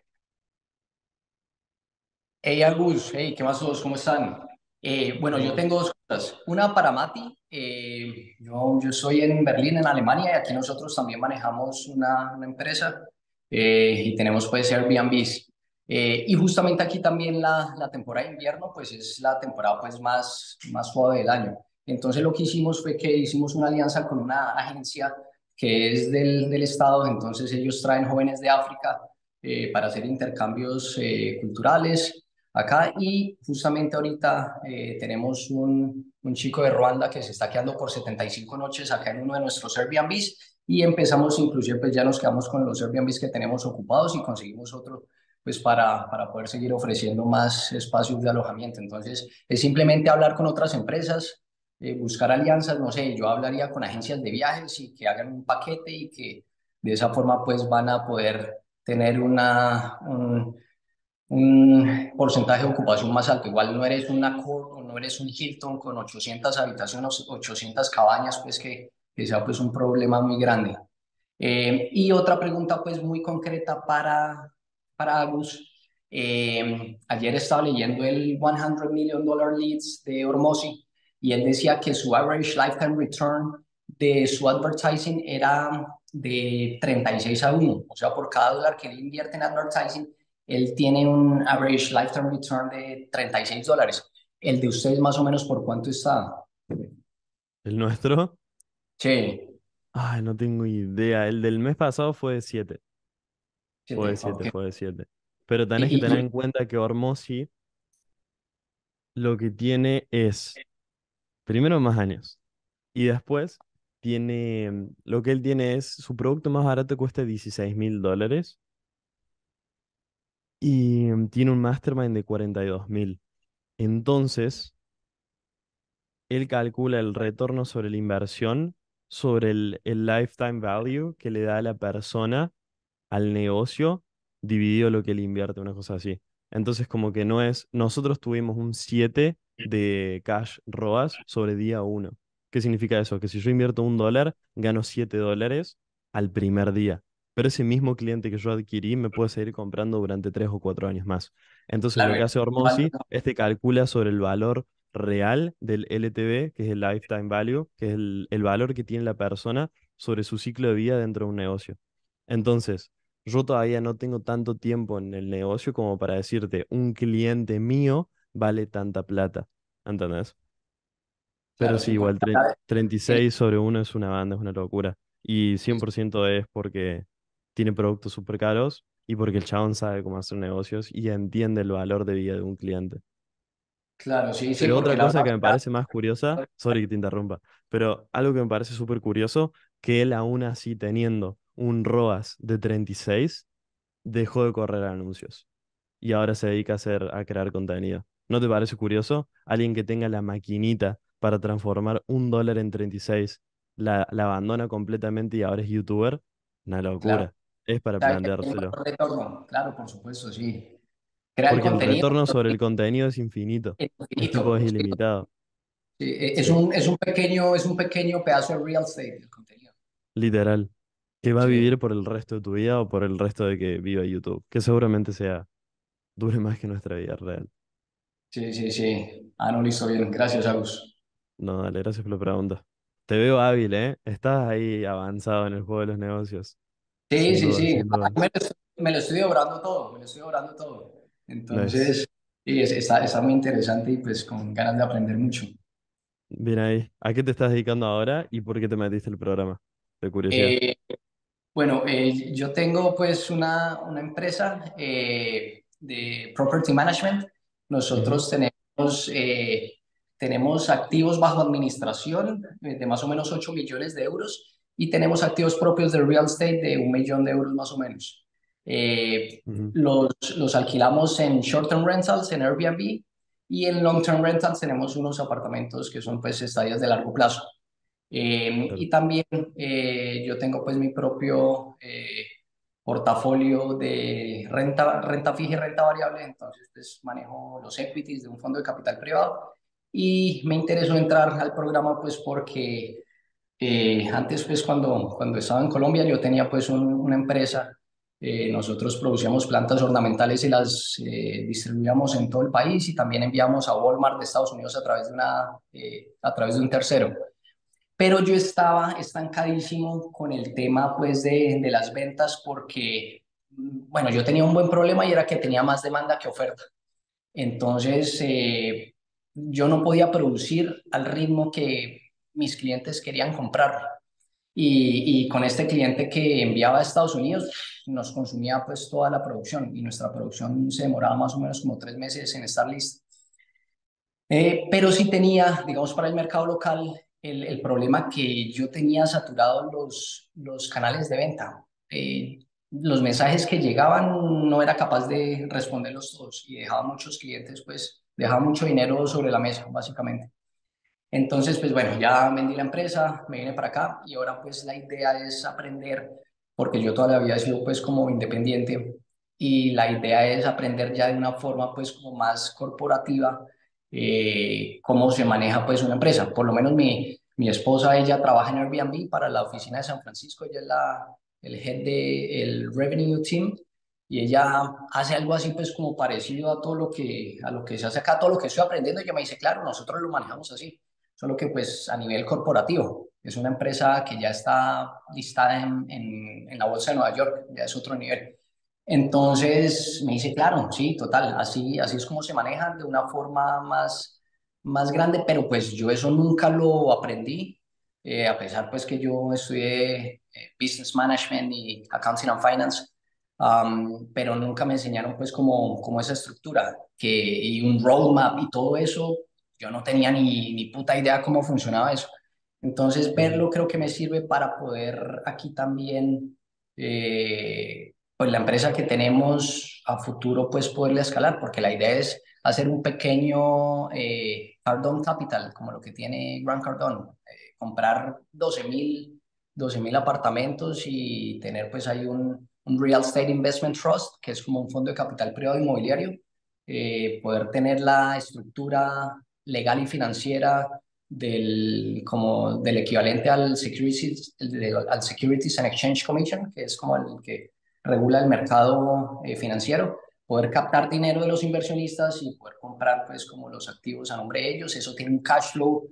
Hey Agus, hey, ¿qué más todos? ¿Cómo están? Bueno, yo Todo. tengo dos cosas. Una para Mati. Yo estoy en Berlín, en Alemania, y aquí nosotros también manejamos una empresa y tenemos pues Airbnbs. Y justamente aquí también la temporada de invierno pues es la temporada pues más suave del año. Entonces lo que hicimos fue que hicimos una alianza con una agencia que es del estado, entonces ellos traen jóvenes de África para hacer intercambios culturales acá y justamente ahorita tenemos un chico de Ruanda que se está quedando por 75 noches acá en uno de nuestros Airbnbs y empezamos inclusive pues ya nos quedamos con los Airbnbs que tenemos ocupados y conseguimos otro pues para poder seguir ofreciendo más espacios de alojamiento. Entonces es simplemente hablar con otras empresas, buscar alianzas, no sé, yo hablaría con agencias de viajes y que hagan un paquete y que de esa forma pues van a poder tener un porcentaje de ocupación más alto. Igual no eres un Accor o no eres un Hilton con 800 habitaciones, 800 cabañas, pues que sea pues un problema muy grande. Y otra pregunta pues muy concreta para Agus. Ayer estaba leyendo el $100 million leads de Hormozy y él decía que su average lifetime return de su advertising era de 36 a 1. O sea, por cada dólar que él invierte en advertising, él tiene un average lifetime return de $36. ¿El de ustedes más o menos por cuánto está? ¿El nuestro? Sí, Ay, no tengo idea. El del mes pasado fue de 7. Fue de 7. 7, Ok. fue de 7. Pero tenés que Y, tener y, en cuenta que Hormozy lo que tiene es, primero, más años. Y después, lo que él tiene es, su producto más barato cuesta $16.000. Y tiene un mastermind de 42.000. Entonces, él calcula el retorno sobre la inversión sobre el lifetime value que le da a la persona al negocio dividido lo que él invierte, una cosa así. Entonces, como que no es, nosotros tuvimos un 7 de cash ROAS sobre día uno. ¿Qué significa eso? Que si yo invierto $1, gano $7 al primer día. Pero ese mismo cliente que yo adquirí me puede seguir comprando durante 3 o 4 años más. Entonces, lo Claro, que hace Hormozy es que calcula sobre el valor real del LTV, que es el Lifetime Value, que es el valor que tiene la persona sobre su ciclo de vida dentro de un negocio. Entonces, yo todavía no tengo tanto tiempo en el negocio como para decirte, un cliente mío vale tanta plata. ¿Entendés? Pero claro, sí, sí, porque igual el- 36 sobre uno es una banda, es una locura. Y 100% es porque tiene productos súper caros y porque el chabón sabe cómo hacer negocios y entiende el valor de vida de un cliente. claro, sí, sí, Pero porque otra la cosa verdad, que me parece más curiosa, sorry que te interrumpa, pero algo que me parece súper curioso, que él aún así teniendo un ROAS de 36 dejó de correr anuncios y ahora se dedica a crear contenido. ¿No te parece curioso? Alguien que tenga la maquinita para transformar $1 en 36, la abandona completamente y ahora es youtuber. Una claro, locura. Es para sabe que tiene un planteárselo. mejor retorno, claro, por supuesto, sí. Crea el Porque el contenido, retorno sobre el contenido es infinito. es Es tipo, infinito, es sí, ilimitado. sí, Sí, es un pequeño pedazo de real estate el contenido. literal. Que va a Sí, vivir por el resto de tu vida o por el resto de que viva YouTube. Que seguramente dure más que nuestra vida real. sí, sí, sí. Ah, no, listo, bien. Gracias, Agus. No, dale, gracias por la pregunta. Te veo hábil, ¿eh? Estás ahí avanzado en el juego de los negocios. Sí, Sin sí, duda, sí. sin duda. Me lo estoy obrando todo, me lo estoy obrando todo. Nice. Entonces, sí, está muy interesante y pues con ganas de aprender mucho. Bien ahí. ¿A qué te estás dedicando ahora y por qué te metiste el programa? De curiosidad. Eh, bueno, yo tengo pues una empresa de property management. Ujú, Nosotros tenemos activos bajo administración de más o menos 8 millones de euros y tenemos activos propios de real estate de 1 millón de euros más o menos. Eh, ujú, los alquilamos en short-term rentals, en Airbnb, y en long-term rentals tenemos unos apartamentos que son pues estadías de largo plazo. claro. Y también yo tengo pues mi propio portafolio de renta fija y renta variable, entonces pues manejo los equities de un fondo de capital privado y me interesó entrar al programa pues porque antes pues cuando estaba en Colombia yo tenía pues una empresa, nosotros producíamos plantas ornamentales y las distribuíamos en todo el país y también enviamos a Walmart de Estados Unidos a través de un tercero, pero yo estaba estancadísimo con el tema pues de las ventas porque, bueno, yo tenía un buen problema y era que tenía más demanda que oferta. Entonces, yo no podía producir al ritmo que mis clientes querían comprar. Y con este cliente que enviaba a Estados Unidos, nos consumía pues toda la producción y nuestra producción se demoraba más o menos como 3 meses en estar lista. Pero sí tenía, digamos, para el mercado local el problema que yo tenía saturados los canales de venta. Los mensajes que llegaban no era capaz de responderlos todos y dejaba muchos clientes, pues dejaba mucho dinero sobre la mesa, básicamente. Entonces, pues bueno, ya vendí la empresa, me vine para acá y ahora pues la idea es aprender, porque yo toda la vida he sido pues como independiente y la idea es aprender ya de una forma pues como más corporativa cómo se maneja pues una empresa. Por lo menos mi esposa, ella trabaja en Airbnb para la oficina de San Francisco, ella es el head del Revenue Team y ella hace algo así pues como parecido a lo que se hace acá, todo lo que estoy aprendiendo. Y ella me dice, claro, nosotros lo manejamos así, solo que pues a nivel corporativo. Es una empresa que ya está listada en la bolsa de Nueva York, ya es otro nivel. Entonces me dice, claro, sí, total, así es como se manejan de una forma más grande, pero pues yo eso nunca lo aprendí, a pesar pues que yo estudié Business Management y Accounting and Finance, pero nunca me enseñaron pues como esa estructura y un roadmap y todo eso, yo no tenía ni puta idea cómo funcionaba eso. Entonces Ujú. verlo creo que me sirve para poder aquí también pues la empresa que tenemos a futuro, pues poderle escalar, porque la idea es hacer un pequeño Cardone Capital, como lo que tiene Grant Cardone, comprar 12.000 apartamentos y tener pues ahí un Real Estate Investment Trust, que es como un fondo de capital privado inmobiliario, poder tener la estructura legal y financiera como del equivalente al Securities and Exchange Commission, que es como el que regula el mercado financiero, poder captar dinero de los inversionistas y poder comprar pues como los activos a nombre de ellos. Eso tiene un cash flow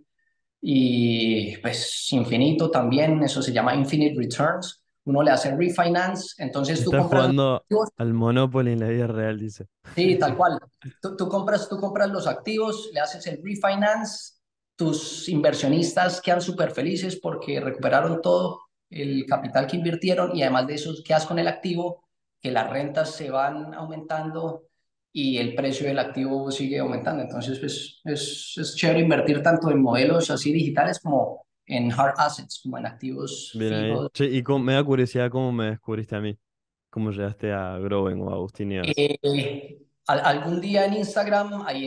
y pues infinito también, eso se llama infinite returns. Uno le hace refinance, entonces tú Está compras los jugando activos. al Monopoly en la vida real, dice. Sí, tal cual. Tú compras los activos, le haces el refinance, tus inversionistas quedan súper felices porque recuperaron todo el capital que invirtieron y además de eso quedas con el activo, que las rentas se van aumentando y el precio del activo sigue aumentando. Entonces, pues es chévere invertir tanto en modelos así digitales como en hard assets, como en activos Bien ahí. fijos. Che, y me da curiosidad cómo me descubriste a mí. ¿Cómo llegaste a Groven o a Agustíneas? Algún día en Instagram, ahí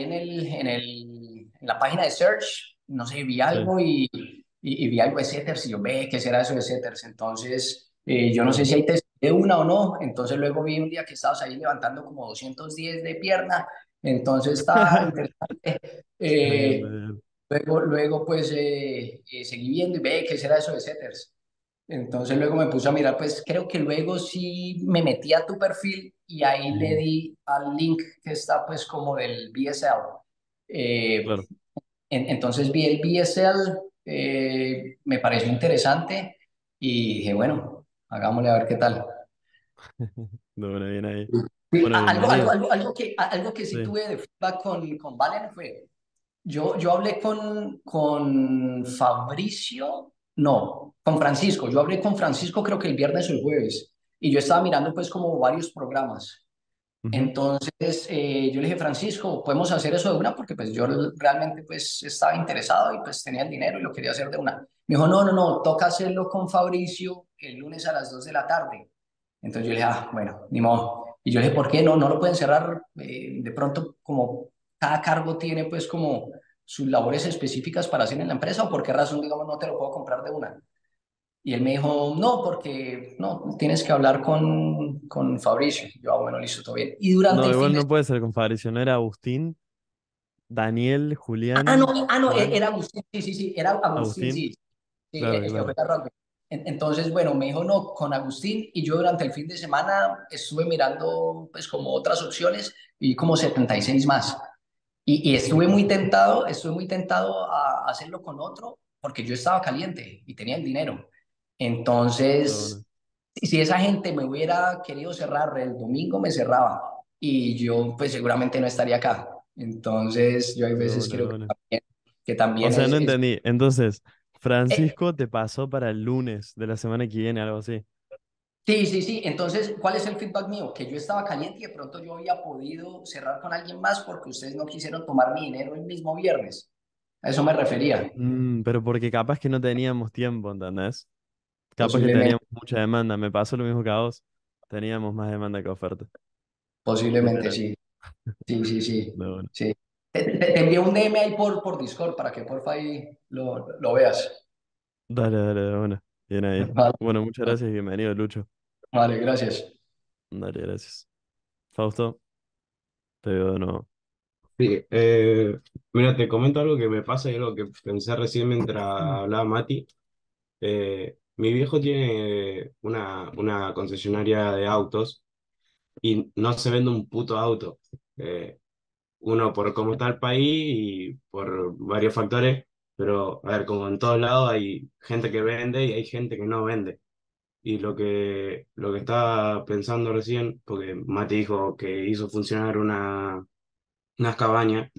en la página de search, no sé, vi Sí, algo y vi algo de setters y yo, ve, ¿qué será eso de setters? Entonces, yo no sé claro. si ahí te de una o no, entonces luego vi un día que estabas ahí levantando como 210 de pierna, entonces está interesante. Está bien, está bien. Luego pues seguí viendo y ve, ¿qué será eso de setters? Entonces luego me puse a mirar, pues creo que luego sí me metí a tu perfil y ahí le Ujú, di al link que está pues como del BSL. Eh, claro. entonces vi el BSL, me pareció interesante y dije, bueno, hagámosle a ver qué tal. De buena, bien ahí. Sí, Bueno, bienvenido. algo que sí Sí. tuve de feedback con Valen fue, yo hablé con Fabricio, no, con Francisco. Yo hablé con Francisco creo que el viernes o el jueves y yo estaba mirando pues como varios programas. Ujú. Entonces yo le dije, Francisco, ¿podemos hacer eso de una? Porque pues yo realmente pues estaba interesado y pues tenía el dinero y lo quería hacer de una. Me dijo, no, no, no, toca hacerlo con Fabricio el lunes a las 2 de la tarde. Entonces yo le dije, ah, bueno, ni modo. Y yo le dije, ¿por qué no? No lo pueden cerrar. De pronto, como cada cargo tiene pues como sus labores específicas para hacer en la empresa, o por qué razón, digamos, no te lo puedo comprar de una. Y él me dijo, no, porque no, tienes que hablar con Fabricio. Yo, ah, bueno, listo, todo bien. Y durante No, el fin igual de no puede ser con Fabricio. No era Agustín, Daniel, no, Julián, no, Juan, era Agustín, sí, sí, sí, era Agustín, Agustín. sí, sí, Claro, el que claro. juega rugby. Entonces, bueno, me dijo no, con Agustín y yo durante el fin de semana estuve mirando pues como otras opciones y como 76 más. Y estuve muy tentado a hacerlo con otro porque yo estaba caliente y tenía el dinero. Pero bueno. Entonces, si esa gente me hubiera querido cerrar el domingo, me cerraba y yo pues seguramente no estaría acá. Entonces, yo hay De veces una, de creo una. que O también sea, no es. entendí. Entonces, Eh, Francisco te pasó para el lunes de la semana que viene, algo así. sí, sí, sí. Entonces, ¿cuál es el feedback mío? Que yo estaba caliente y de pronto yo había podido cerrar con alguien más porque ustedes no quisieron tomar mi dinero el mismo viernes. A eso me refería. Pero porque capaz que no teníamos tiempo, ¿entendés? Capaz que Posiblemente, teníamos mucha demanda. Me pasó lo mismo que a vos. Teníamos más demanda que oferta. posiblemente Literal. sí. Sí, sí, sí. De una. Sí. Te envié un DM ahí por Discord para que porfa ahí lo veas. Dale, dale, de una. Bien ahí. Vale, Bueno, muchas gracias y bienvenido, Lucho. vale, gracias. Dale, gracias. Fausto, te veo de nuevo. Sí, mira, te comento algo que me pasa y algo que pensé recién mientras hablaba Mati. Mi viejo tiene una concesionaria de autos y no se vende un puto auto. Eh, Uno por cómo está el país y por varios factores, pero a ver, como en todos lados hay gente que vende y hay gente que no vende. Y lo que estaba pensando recién, porque Mati dijo que hizo funcionar unas cabañas,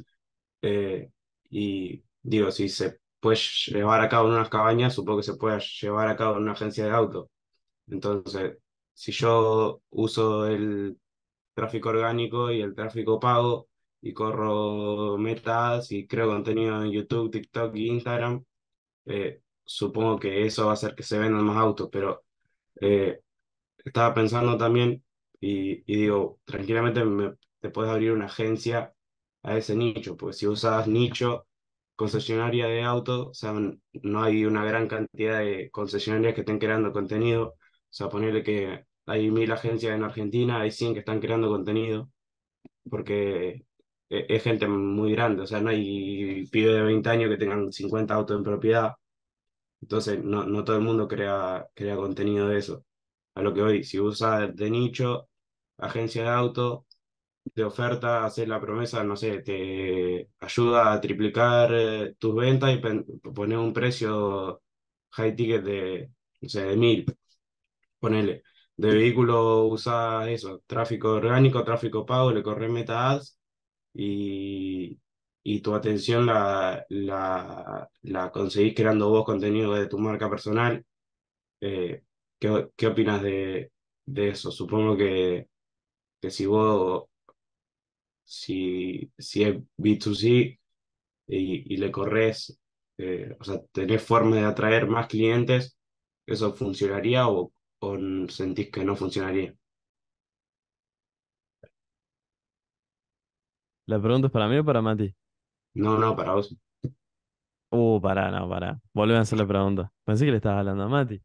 y digo, si se puede llevar a cabo en unas cabañas, supongo que se puede llevar a cabo en una agencia de auto. Entonces, si yo uso el tráfico orgánico y el tráfico pago y corro metas y creo contenido en YouTube, TikTok y Instagram, supongo que eso va a hacer que se vendan más autos, pero eh, estaba pensando también y digo, tranquilamente te puedes abrir una agencia a ese nicho, porque si usas nicho concesionaria de autos, o sea, no hay una gran cantidad de concesionarias que estén creando contenido. O sea, ponerle que hay 1000 agencias en Argentina, hay 100 que están creando contenido, porque es gente muy grande, o sea, no hay pibes de 20 años que tengan 50 autos en propiedad, entonces no todo el mundo crea contenido de eso. A lo que hoy, si usas de nicho, agencia de auto, de oferta, hacer la promesa, no sé, te ayuda a triplicar tus ventas y poner un precio high ticket de, no sé, de 1000, ponele. De vehículo usa eso, tráfico orgánico, tráfico pago, le corre meta ads y, y tu atención la conseguís creando vos contenido de tu marca personal. ¿Qué opinas de eso? Supongo que si es B2C y le corres, o sea, tenés forma de atraer más clientes, ¿eso funcionaría o sentís que no funcionaría? ¿La pregunta es para mí o para Mati? No, para vos. Pará, no, pará. Volví a hacer la pregunta. Pensé que le estabas hablando a Mati.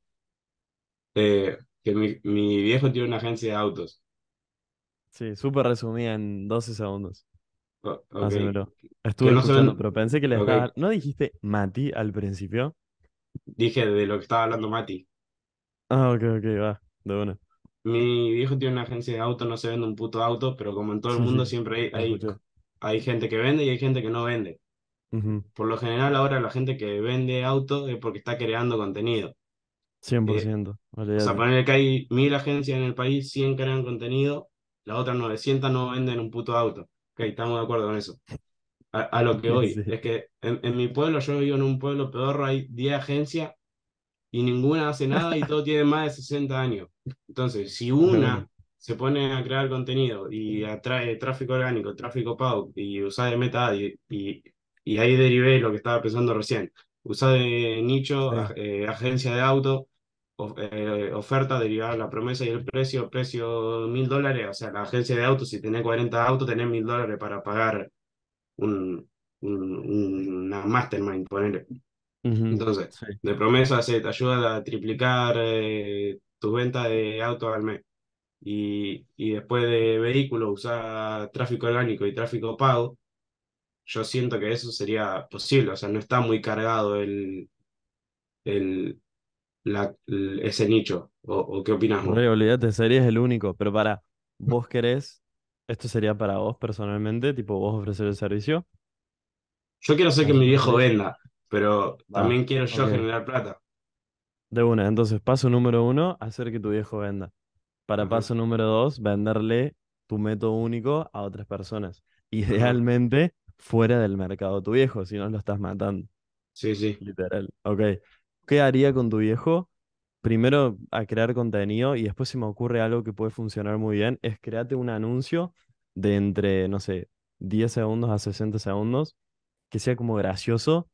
Que mi viejo tiene una agencia de autos. Sí, súper resumida en 12 segundos. Ok. Hacémelo. Que Estuve no escuchando, son. pero pensé que le Ok. estabas... ¿No dijiste Mati al principio? Dije de lo que estaba hablando Mati. Ah, ok, ok, va. De una. Mi viejo tiene una agencia de autos, no se vende un puto auto, pero como en todo el Sí, mundo sí, siempre lo escuché. hay gente que vende y hay gente que no vende. Ujú. Por lo general ahora la gente que vende autos es porque está creando contenido. Eh, 100%, o sea, olvídate. ponerle que hay 1000 agencias en el país, 100 crean contenido, las otras 900 no venden un puto auto. Ok, estamos de acuerdo con eso. A lo que voy, Sí, es que en mi pueblo, yo vivo en un pueblo pedorro, hay 10 agencias y ninguna hace nada y todos tienen más de 60 años. Entonces, si de una. una se pone a crear contenido y atrae tráfico orgánico, tráfico pago y usa de meta ad y ahí derivé lo que estaba pensando recién. Usa de nicho, Sí. agencia de auto, oferta derivada de la promesa y el precio $1000. O sea, la agencia de autos, si tenés 40 autos, tenés $1000 para pagar un, una mastermind, ponele. Ujú. Entonces, Sí. de promesa se te ayuda a triplicar tus ventas de autos al mes. Y después de vehículos, usar tráfico orgánico y tráfico pago, yo siento que eso sería posible. O sea, no está muy cargado el, ese nicho. ¿O qué opinas vos? Re, olvídate, serías el único. Pero para, ¿vos querés? ¿Esto sería para vos personalmente? Tipo, vos ofrecer el servicio. Yo quiero hacer que mi Vosotros viejo tres. venda, pero Va. también quiero yo Ok. generar plata. De una. Entonces, paso número uno, hacer que tu viejo venda. Para Ajá, paso número dos, venderle tu método único a otras personas. ajá. Idealmente fuera del mercado de tu viejo, si no lo estás matando. Sí, sí. Literal. Ok. ¿Qué haría con tu viejo? Primero a crear contenido y después se me ocurre algo que puede funcionar muy bien, es crearte un anuncio de entre, no sé, 10 segundos a 60 segundos, que sea como gracioso,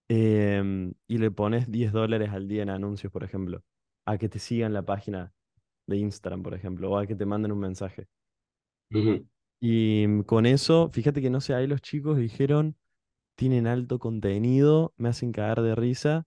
y le pones $10 al día en anuncios, por ejemplo, a que te sigan la página de Instagram, por ejemplo, o a que te manden un mensaje. Ujú. Y con eso, fíjate que no sé, ahí los chicos dijeron, tienen alto contenido, me hacen cagar de risa.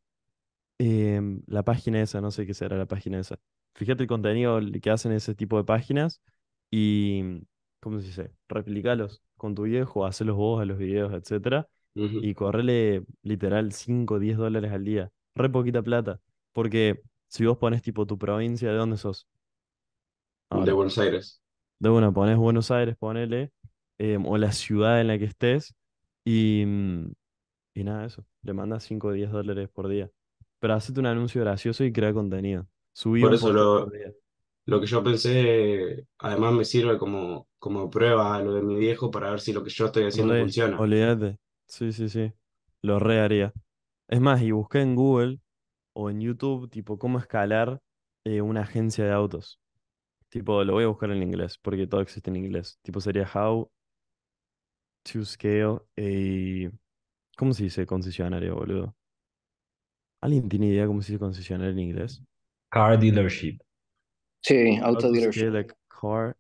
La página esa, no sé qué será la página esa. Fíjate el contenido que hacen ese tipo de páginas y, ¿cómo se dice? Replicalos con tu viejo, hacelos vos a los videos, etcétera. Ujú. Y correle literal 5 o $10 al día. Re poquita plata. Porque si vos pones tipo tu provincia, ¿de dónde sos? De Ahora. Buenos Aires. De una, pones Buenos Aires, ponele, o la ciudad en la que estés, y, y nada, eso. Le mandas 5 o $10 por día. Pero hacete un anuncio gracioso y crea contenido. Subí Por un eso post por día. lo que yo pensé, además me sirve como prueba a lo de mi viejo para ver si lo que yo estoy haciendo Re, funciona. olvídate. Sí, sí, sí. Lo re haría. Es más, y busqué en Google o en YouTube, tipo, cómo escalar una agencia de autos. Tipo, lo voy a buscar en inglés, porque todo existe en inglés. Tipo, sería How to Scale a... ¿Cómo se dice concesionario, boludo? ¿Alguien tiene idea cómo se dice concesionario en inglés? Car dealership. Sí, How auto to dealership. scale a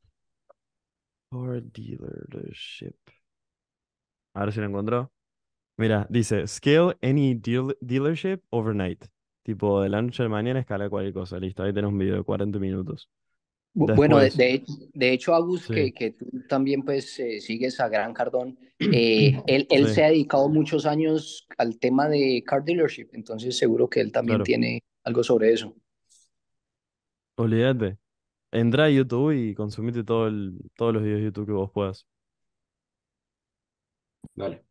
car dealership. A ver si lo encontró. Mira, dice, scale any dealership overnight. Tipo, de la noche a la mañana escala cualquier cosa. Listo, ahí tenés un video de 40 minutos. Bueno, Después, de hecho, Agus, sí, que tú también pues sigues a Gran Cardón, él sí, se ha dedicado muchos años al tema de car dealership, entonces seguro que él también claro. tiene algo sobre eso. Olvídate. Entra a YouTube y consumite todos los videos de YouTube que vos puedas. Dale.